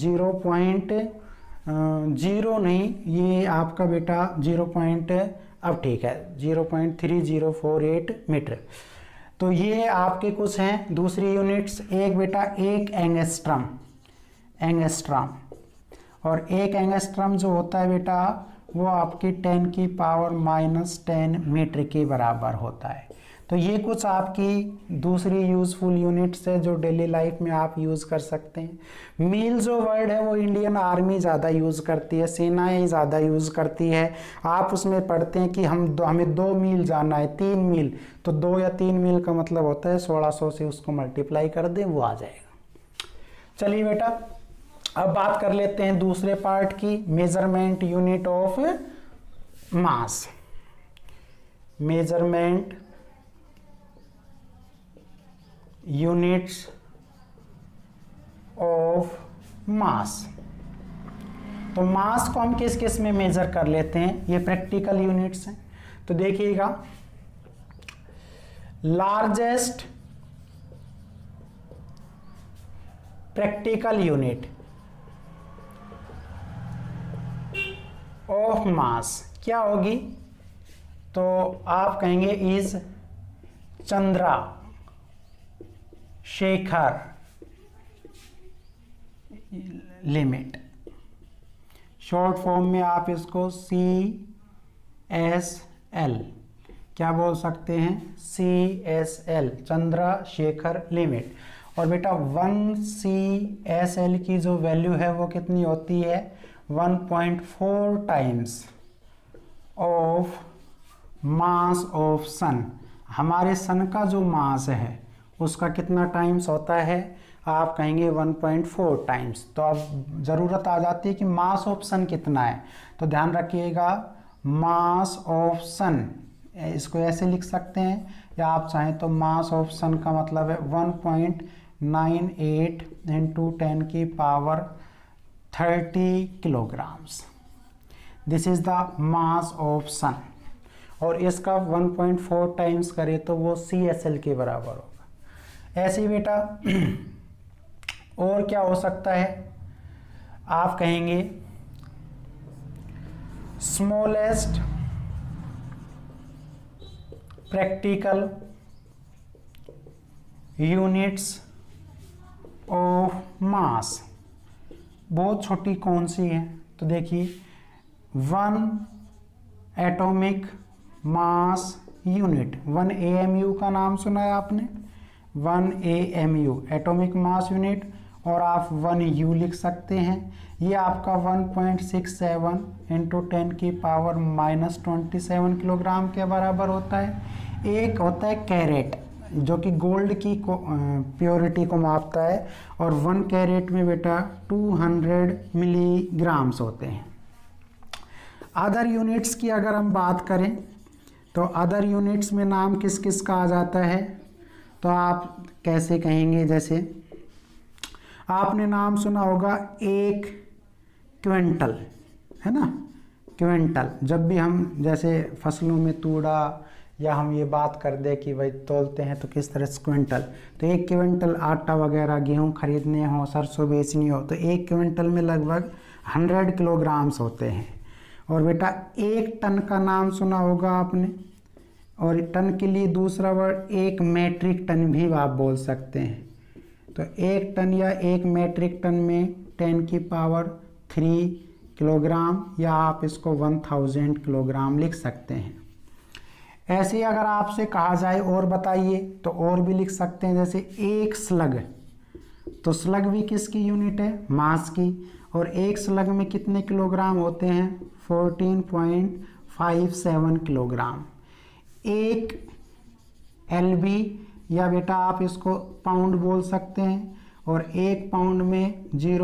0.0 नहीं, ये आपका बेटा 0. अब ठीक है 0.3048 मीटर। तो ये आपके कुछ हैं दूसरी यूनिट्स। एक बेटा 1 एंगस्ट्रम, और 1 एंगस्ट्रम जो होता है बेटा वो आपकी 10 की पावर -10 मीटर के बराबर होता है। तो ये कुछ आपकी दूसरी यूज़फुल यूनिट्स है जो डेली लाइफ में आप यूज़ कर सकते हैं। मील जो वर्ड है वो इंडियन आर्मी ज़्यादा यूज़ करती है, सेनाएं ज़्यादा यूज़ करती है। आप उसमें पढ़ते हैं कि हमें 2 मील जाना है, 3 मील, तो 2 या 3 मील का मतलब होता है 1600 से उसको मल्टीप्लाई कर दें, वो आ जाएगा। चलिए बेटा अब बात कर लेते हैं दूसरे पार्ट की, measurement unit of mass. Measurement units of mass. तो मास को हम किस किस में मेजर कर लेते हैं, ये प्रैक्टिकल यूनिट्स हैं। तो देखिएगा, largest practical unit of mass क्या होगी, तो आप कहेंगे is Chandrasekhar limit. Short form में आप इसको CSL क्या बोल सकते हैं, CSL, चंद्रशेखर लिमिट। और बेटा 1 CSL की जो वैल्यू है वो कितनी होती है, 1.4 times of mass of sun. हमारे सन का जो मास है उसका कितना टाइम्स होता है, आप कहेंगे 1.4 टाइम्स। तो अब ज़रूरत आ जाती है कि मास ऑफ सन कितना है, तो ध्यान रखिएगा मास ऑफ सन, इसको ऐसे लिख सकते हैं, या आप चाहें तो मास ऑफ सन का मतलब है 1.98 इंटू 10 की power 30 kilograms. This is the mass of sun. और इसका 1.4 टाइम्स करें तो वो CSL के बराबर होगा। ऐसे ही बेटा और क्या हो सकता है, आप कहेंगे smallest practical units of mass, बहुत छोटी कौन सी है, तो देखिए 1 एटॉमिक मास यूनिट, 1 AMU का नाम सुना है आपने, 1 AMU एटॉमिक मास यूनिट, और आप 1 U लिख सकते हैं। ये आपका 1.67 इंटू 10 की पावर -27 किलोग्राम के बराबर होता है। एक होता है कैरेट जो कि गोल्ड की प्योरिटी को मापता है, और 1 कैरेट में बेटा 200 मिलीग्राम्स होते हैं। अदर यूनिट्स की अगर हम बात करें तो अदर यूनिट्स में नाम किस किस का आ जाता है, तो आप कैसे कहेंगे, जैसे आपने नाम सुना होगा 1 क्विंटल, है ना, क्विंटल। जब भी हम जैसे फसलों में तूड़ा या हम ये बात कर दे कि भाई तोलते हैं तो किस तरह से क्विंटल, तो 1 क्विंटल आटा वगैरह गेहूं खरीदने हो, सरसों बेचनी हो, तो 1 क्विंटल में लगभग 100 किलोग्राम्स होते हैं। और बेटा 1 टन का नाम सुना होगा आपने, और टन के लिए दूसरा वर्ड 1 मेट्रिक टन भी आप बोल सकते हैं। तो 1 टन या 1 मेट्रिक टन में 10 की पावर 3 किलोग्राम, या आप इसको 1000 किलोग्राम लिख सकते हैं। ऐसे ही अगर आपसे कहा जाए और बताइए तो और भी लिख सकते हैं, जैसे 1 स्लग, तो स्लग भी किसकी यूनिट है, मास की, और 1 स्लग में कितने किलोग्राम होते हैं, 14.57 किलोग्राम। 1 LB, या बेटा आप इसको पाउंड बोल सकते हैं, और 1 पाउंड में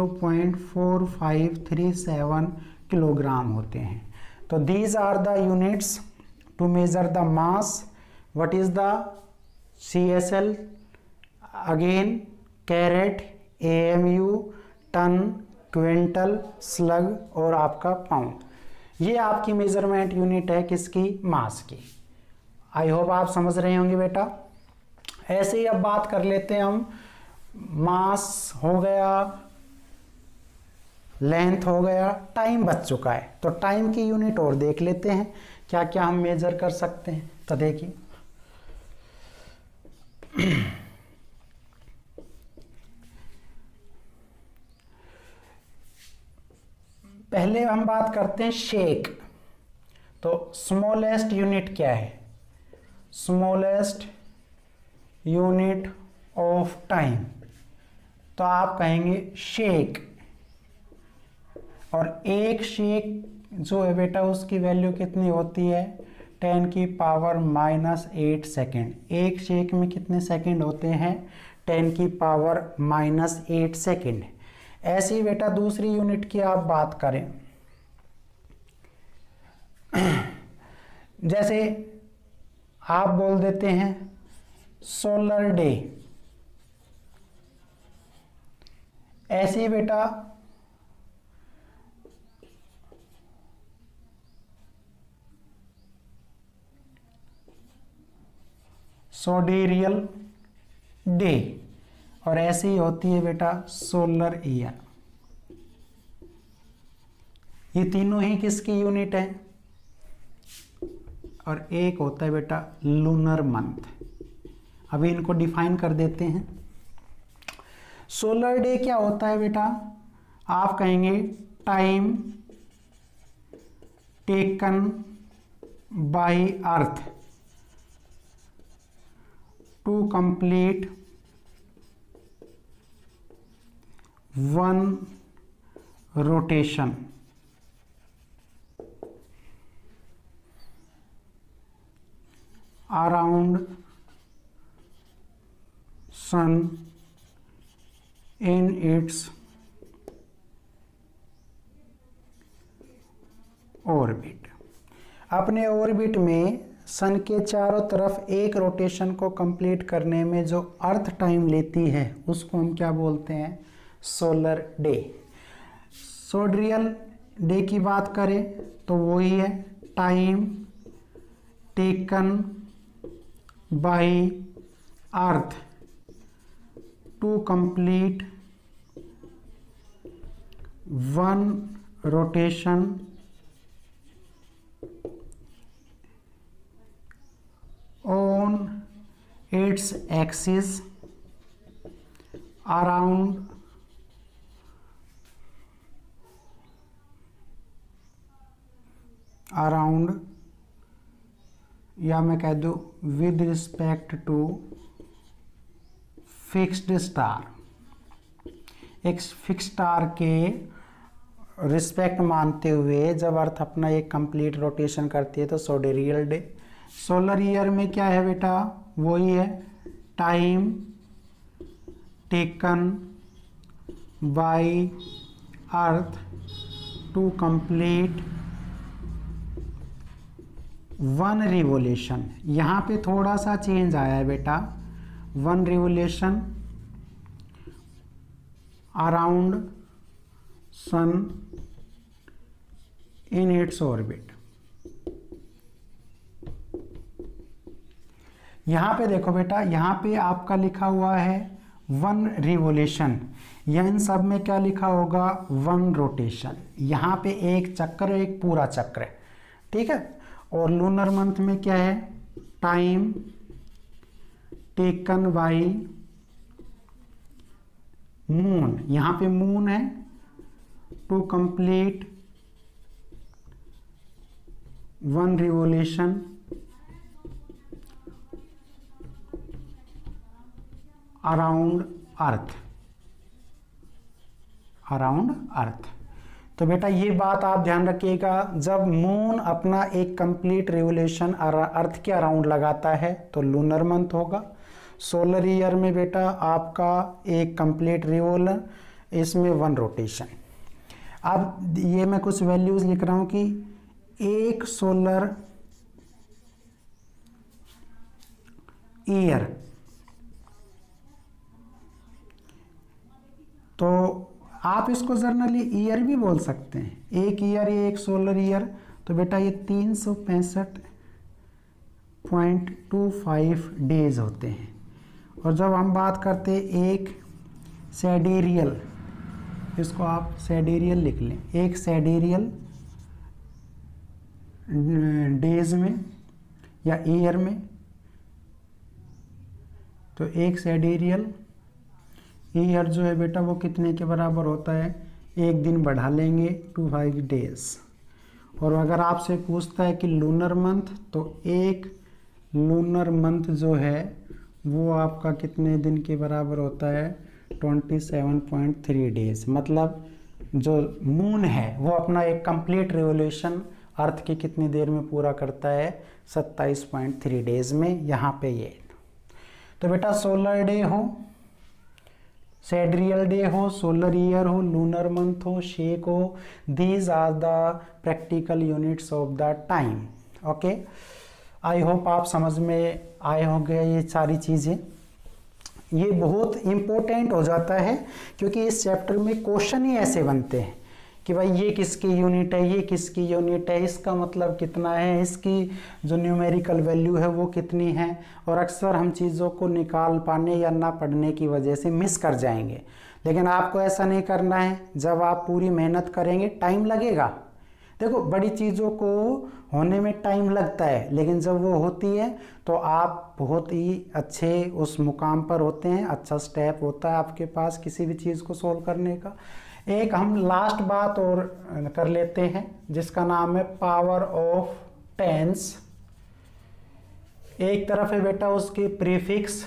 0.4537 किलोग्राम होते हैं। तो these are the units to measure the mass. What is the CSL, again carat, AMU, ton, quintal, slug और आपका पाउंड। ये आपकी मेजरमेंट यूनिट है किसकी, मास की। आई होप आप समझ रहे होंगे बेटा। ऐसे ही अब बात कर लेते हैं हम, मास हो गया, लेंथ हो गया, टाइम बच चुका है, तो टाइम की यूनिट और देख लेते हैं क्या क्या हम मेजर कर सकते हैं। तो देखिए पहले हम बात करते हैं शेक। तो स्मॉलेस्ट यूनिट क्या है, स्मॉलेस्ट यूनिट ऑफ टाइम, तो आप कहेंगे शेक। और 1 शेक जो है बेटा उसकी वैल्यू कितनी होती है, 10 की पावर -8 सेकेंड। 1 शेक में कितने सेकेंड होते हैं, 10 की पावर -8 सेकेंड। ऐसी बेटा दूसरी यूनिट की आप बात करें, जैसे आप बोल देते हैं सोलर डे। ऐसे बेटा सोडेरियल डे, और ऐसे ही होती है बेटा सोलर ईयर। ये तीनों ही किसकी यूनिट है, और एक होता है बेटा लूनर मंथ। अभी इनको डिफाइन कर देते हैं। सोलर डे क्या होता है बेटा, आप कहेंगे time taken by earth to complete one rotation around sun in its orbit. अपने ऑर्बिट में सन के चारों तरफ एक रोटेशन को कंप्लीट करने में जो अर्थ टाइम लेती है उसको हम क्या बोलते हैं? Solar day. सोडरियल डे की बात करें तो वही है time taken by earth to complete one rotation on its axis around या मैं कह दूँ with respect to fixed star, एक फिक्स स्टार के रिस्पेक्ट मानते हुए जब अर्थ अपना एक कंप्लीट रोटेशन करती है तो सोडेरियल डे। सोलर ईयर में क्या है बेटा? वही है time taken by earth to complete one revolution. यहाँ पे थोड़ा सा चेंज आया है बेटा, one revolution around sun in its orbit. यहाँ पे देखो बेटा, यहाँ पे आपका लिखा हुआ है वन रिवोल्यूशन, या इन सब में क्या लिखा होगा? One rotation. यहाँ पे एक चक्र, एक पूरा चक्र, ठीक है। और लूनर मंथ में क्या है? टाइम टेकन बाय मून, यहाँ पे मून है, to complete one revolution around earth. तो बेटा ये बात आप ध्यान रखिएगा, जब मून अपना एक कंप्लीट रिवोल्यूशन अर्थ के अराउंड लगाता है तो लूनर मंथ होगा। सोलर ईयर में बेटा आपका एक कंप्लीट रिवोल्यूशन, इसमें वन रोटेशन। अब ये मैं कुछ वैल्यूज लिख रहा हूं कि एक सोलर ईयर, तो आप इसको जनरली ईयर भी बोल सकते हैं। एक ईयर, ये एक सोलर ईयर, तो बेटा ये 365.25 डेज होते हैं। और जब हम बात करते हैं एक सेडेरियल, इसको आप सेडेरियल लिख लें, एक सेडेरियल डेज में या ईयर में, तो एक सेडेरियल ईयर जो है बेटा वो कितने के बराबर होता है? एक दिन बढ़ा लेंगे 25 डेज। और अगर आपसे पूछता है कि लूनर मंथ, तो एक लूनर मंथ जो है वो आपका कितने दिन के बराबर होता है? 27.3 डेज। मतलब जो मून है वो अपना एक कंप्लीट रिवोल्यूशन अर्थ की कितनी देर में पूरा करता है? 27.3 डेज में। यहाँ पे ये तो बेटा सोलर डे हो, सेड्रियल डे हो, सोलर ईयर हो, लूनर मंथ हो, शेक हो, these are the practical units of the time. Okay, I hope आप समझ में आए होंगे ये सारी चीज़ें। ये बहुत इम्पोर्टेंट हो जाता है क्योंकि इस चैप्टर में क्वेश्चन ही ऐसे बनते हैं कि भाई ये किसकी यूनिट है, ये किसकी यूनिट है, इसका मतलब कितना है, इसकी जो न्यूमेरिकल वैल्यू है वो कितनी है। और अक्सर हम चीज़ों को निकाल पाने या ना पढ़ने की वजह से मिस कर जाएंगे। लेकिन आपको ऐसा नहीं करना है। जब आप पूरी मेहनत करेंगे, टाइम लगेगा। देखो, बड़ी चीज़ों को होने में टाइम लगता है, लेकिन जब वो होती है तो आप बहुत ही अच्छे उस मुकाम पर होते हैं। अच्छा स्टेप होता है आपके पास किसी भी चीज़ को सोल्व करने का। एक हम लास्ट बात और कर लेते हैं जिसका नाम है पावर ऑफ टेंस एक तरफ है बेटा उसकी प्रीफिक्स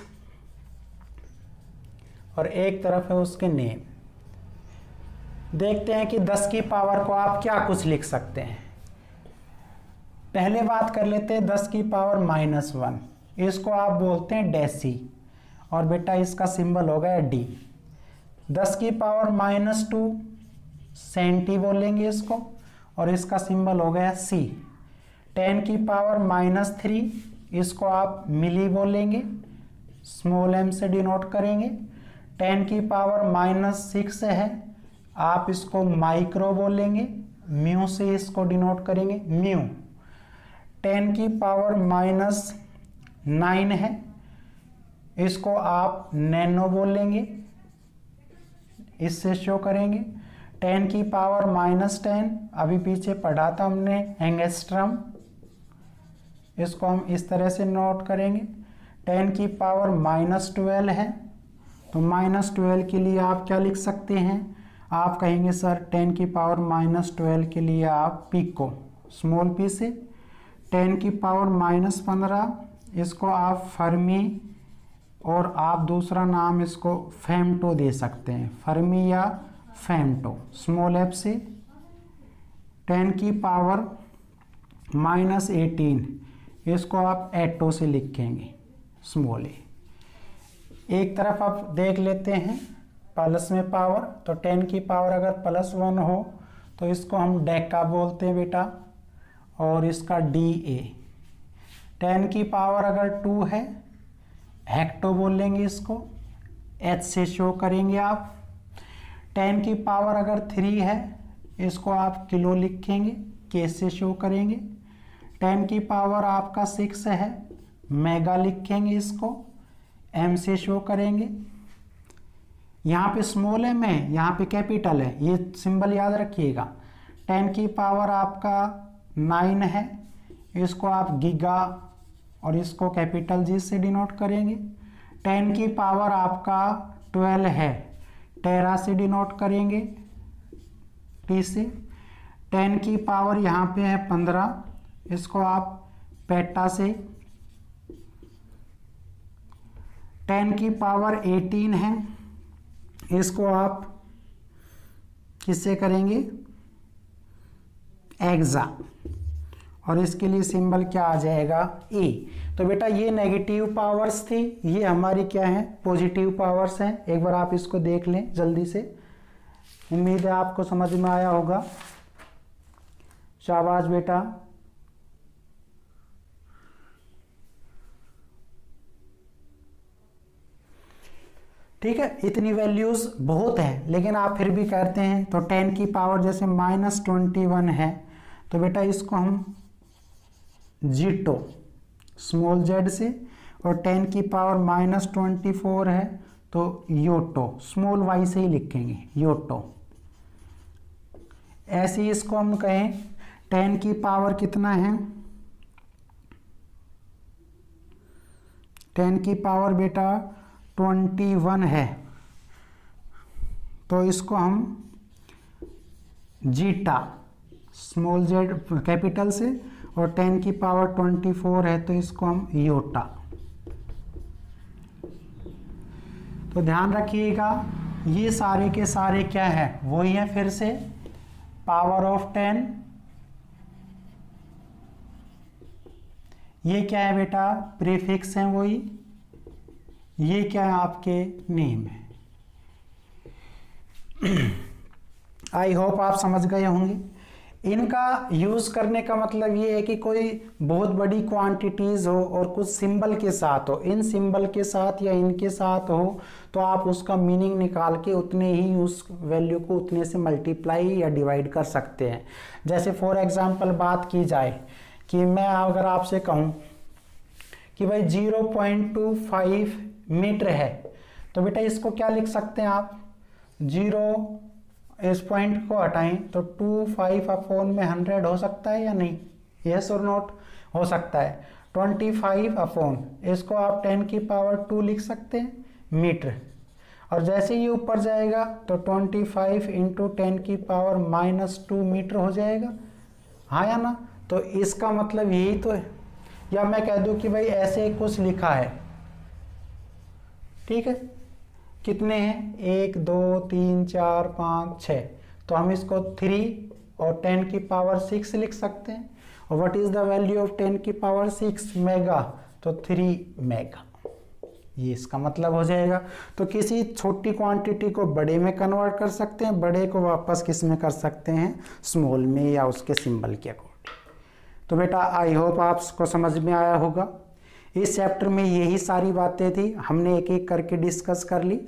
और एक तरफ है उसके नेम। देखते हैं कि 10 की पावर को आप क्या कुछ लिख सकते हैं। पहले बात कर लेते हैं 10 की पावर -1, इसको आप बोलते हैं डेसी और बेटा इसका सिंबल हो गया डी। 10 की पावर -2 सेंटी बोलेंगे इसको और इसका सिंबल हो गया सी। 10 की पावर -3 इसको आप मिली बोलेंगे, स्मॉल m से डिनोट करेंगे। 10 की पावर -6 है, आप इसको माइक्रो बोलेंगे, म्यू से इसको डिनोट करेंगे, म्यू। 10 की पावर -9 है, इसको आप नैनो बोलेंगे, इससे शो करेंगे। 10 की पावर -10 अभी पीछे पढ़ा था हमने एंगस्ट्रम, इसको हम इस तरह से नोट करेंगे। 10 की पावर -12 है, तो -12 के लिए आप क्या लिख सकते हैं, आप कहेंगे सर 10 की पावर -12 के लिए आप पिको, स्मॉल पी से। 10 की पावर -15 इसको आप फर्मी और आप दूसरा नाम इसको फेमटो दे सकते हैं, फर्मी या फेमटो, स्मॉल एफ से। 10 की पावर -18 इसको आप एटो से लिखेंगे, स्मॉल ए। एक तरफ आप देख लेते हैं प्लस में पावर, तो 10 की पावर अगर +1 हो तो इसको हम डेका बोलते हैं बेटा, और इसका डी ए। 10 की पावर अगर 2 है हेक्टो बोलेंगे इसको, एच से शो करेंगे आप। 10 की पावर अगर 3 है इसको आप किलो लिखेंगे, के से शो करेंगे। 10 की पावर आपका 6 है, मेगा लिखेंगे इसको, एम से शो करेंगे। यहाँ पे स्मॉल एम है, यहाँ पे कैपिटल है, ये सिंबल याद रखिएगा। 10 की पावर आपका 9 है, इसको आप गीगा और इसको कैपिटल जी से डिनोट करेंगे। 10 की पावर आपका 12 है, टेरा से डिनोट करेंगे, टी से। 10 की पावर यहाँ पे है 15, इसको आप पेटा से। 10 की पावर 18 है, इसको आप किससे करेंगे, एक्सा, और इसके लिए सिंबल क्या आ जाएगा, ए। तो बेटा ये नेगेटिव पावर्स थी, ये हमारी क्या है, पॉजिटिव पावर्स हैं। एक बार आप इसको देख लें जल्दी से, उम्मीद है आपको समझ में आया होगा। शाबाश बेटा। ठीक है, इतनी वैल्यूज बहुत है, लेकिन आप फिर भी करते हैं। तो 10 की पावर जैसे -21 है, तो बेटा इसको हम जीटो, स्मॉल जेड से, और 10 की पावर -24 है तो योटो, स्मॉल वाई से ही लिखेंगे, योटो। ऐसे ही इसको हम कहें 10 की पावर कितना है, 10 की पावर बेटा 21 है, तो इसको हम जीटा, स्मॉल जेड कैपिटल से, और 10 की पावर 24 है तो इसको हम योटा। तो ध्यान रखिएगा ये सारे के सारे क्या है, वही है। फिर से पावर ऑफ 10, ये क्या है बेटा, प्रीफिक्स हैं वही। ये क्या है, आपके नेम है। आई होप आप समझ गए होंगे। इनका यूज करने का मतलब ये है कि कोई बहुत बड़ी क्वांटिटीज हो और कुछ सिंबल के साथ हो, इन सिंबल के साथ या इनके साथ हो, तो आप उसका मीनिंग निकाल के उतने ही उस वैल्यू को उतने से मल्टीप्लाई या डिवाइड कर सकते हैं। जैसे फॉर एग्जांपल बात की जाए कि मैं अगर आपसे कहूँ कि भाई 0.25 मीटर है, तो बेटा इसको क्या लिख सकते हैं आप, 0 इस पॉइंट को हटाएं तो 25/100 हो सकता है या नहीं, यस और नोट, हो सकता है। 25/, इसको आप 10 की पावर 2 लिख सकते हैं, मीटर। और जैसे ही ऊपर जाएगा तो 25 × 10 की पावर -2 मीटर हो जाएगा, हाँ या ना। तो इसका मतलब यही तो है, या मैं कह दूं कि भाई ऐसे कुछ लिखा है, ठीक है, कितने हैं 1 2 3 4 5 6, तो हम इसको 3 और 10 की पावर 6 लिख सकते हैं। और what is the value of 10 की पावर 6 मेगा, तो 3 मेगा, ये इसका मतलब हो जाएगा। तो किसी छोटी क्वांटिटी को बड़े में कन्वर्ट कर सकते हैं, बड़े को वापस किस में कर सकते हैं, स्मॉल में, या उसके सिंबल के अकॉर्डिंग। तो बेटा आई होप आपको समझ में आया होगा। इस चैप्टर में यही सारी बातें थी, हमने एक एक करके डिस्कस कर ली।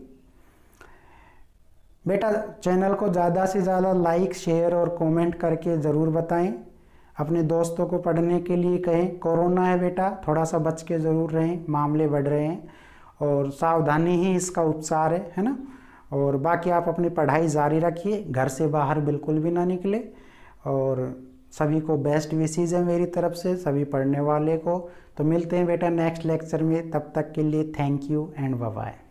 बेटा चैनल को ज़्यादा से ज़्यादा लाइक शेयर और कमेंट करके ज़रूर बताएं, अपने दोस्तों को पढ़ने के लिए कहें। कोरोना है बेटा, थोड़ा सा बच के ज़रूर रहें, मामले बढ़ रहे हैं और सावधानी ही इसका उपचार है ना। और बाकी आप अपनी पढ़ाई जारी रखिए, घर से बाहर बिल्कुल भी ना निकले। और सभी को बेस्ट विशेज़ है मेरी तरफ से, सभी पढ़ने वाले को। तो मिलते हैं बेटा नेक्स्ट लेक्चर में, तब तक के लिए thank you and bye bye.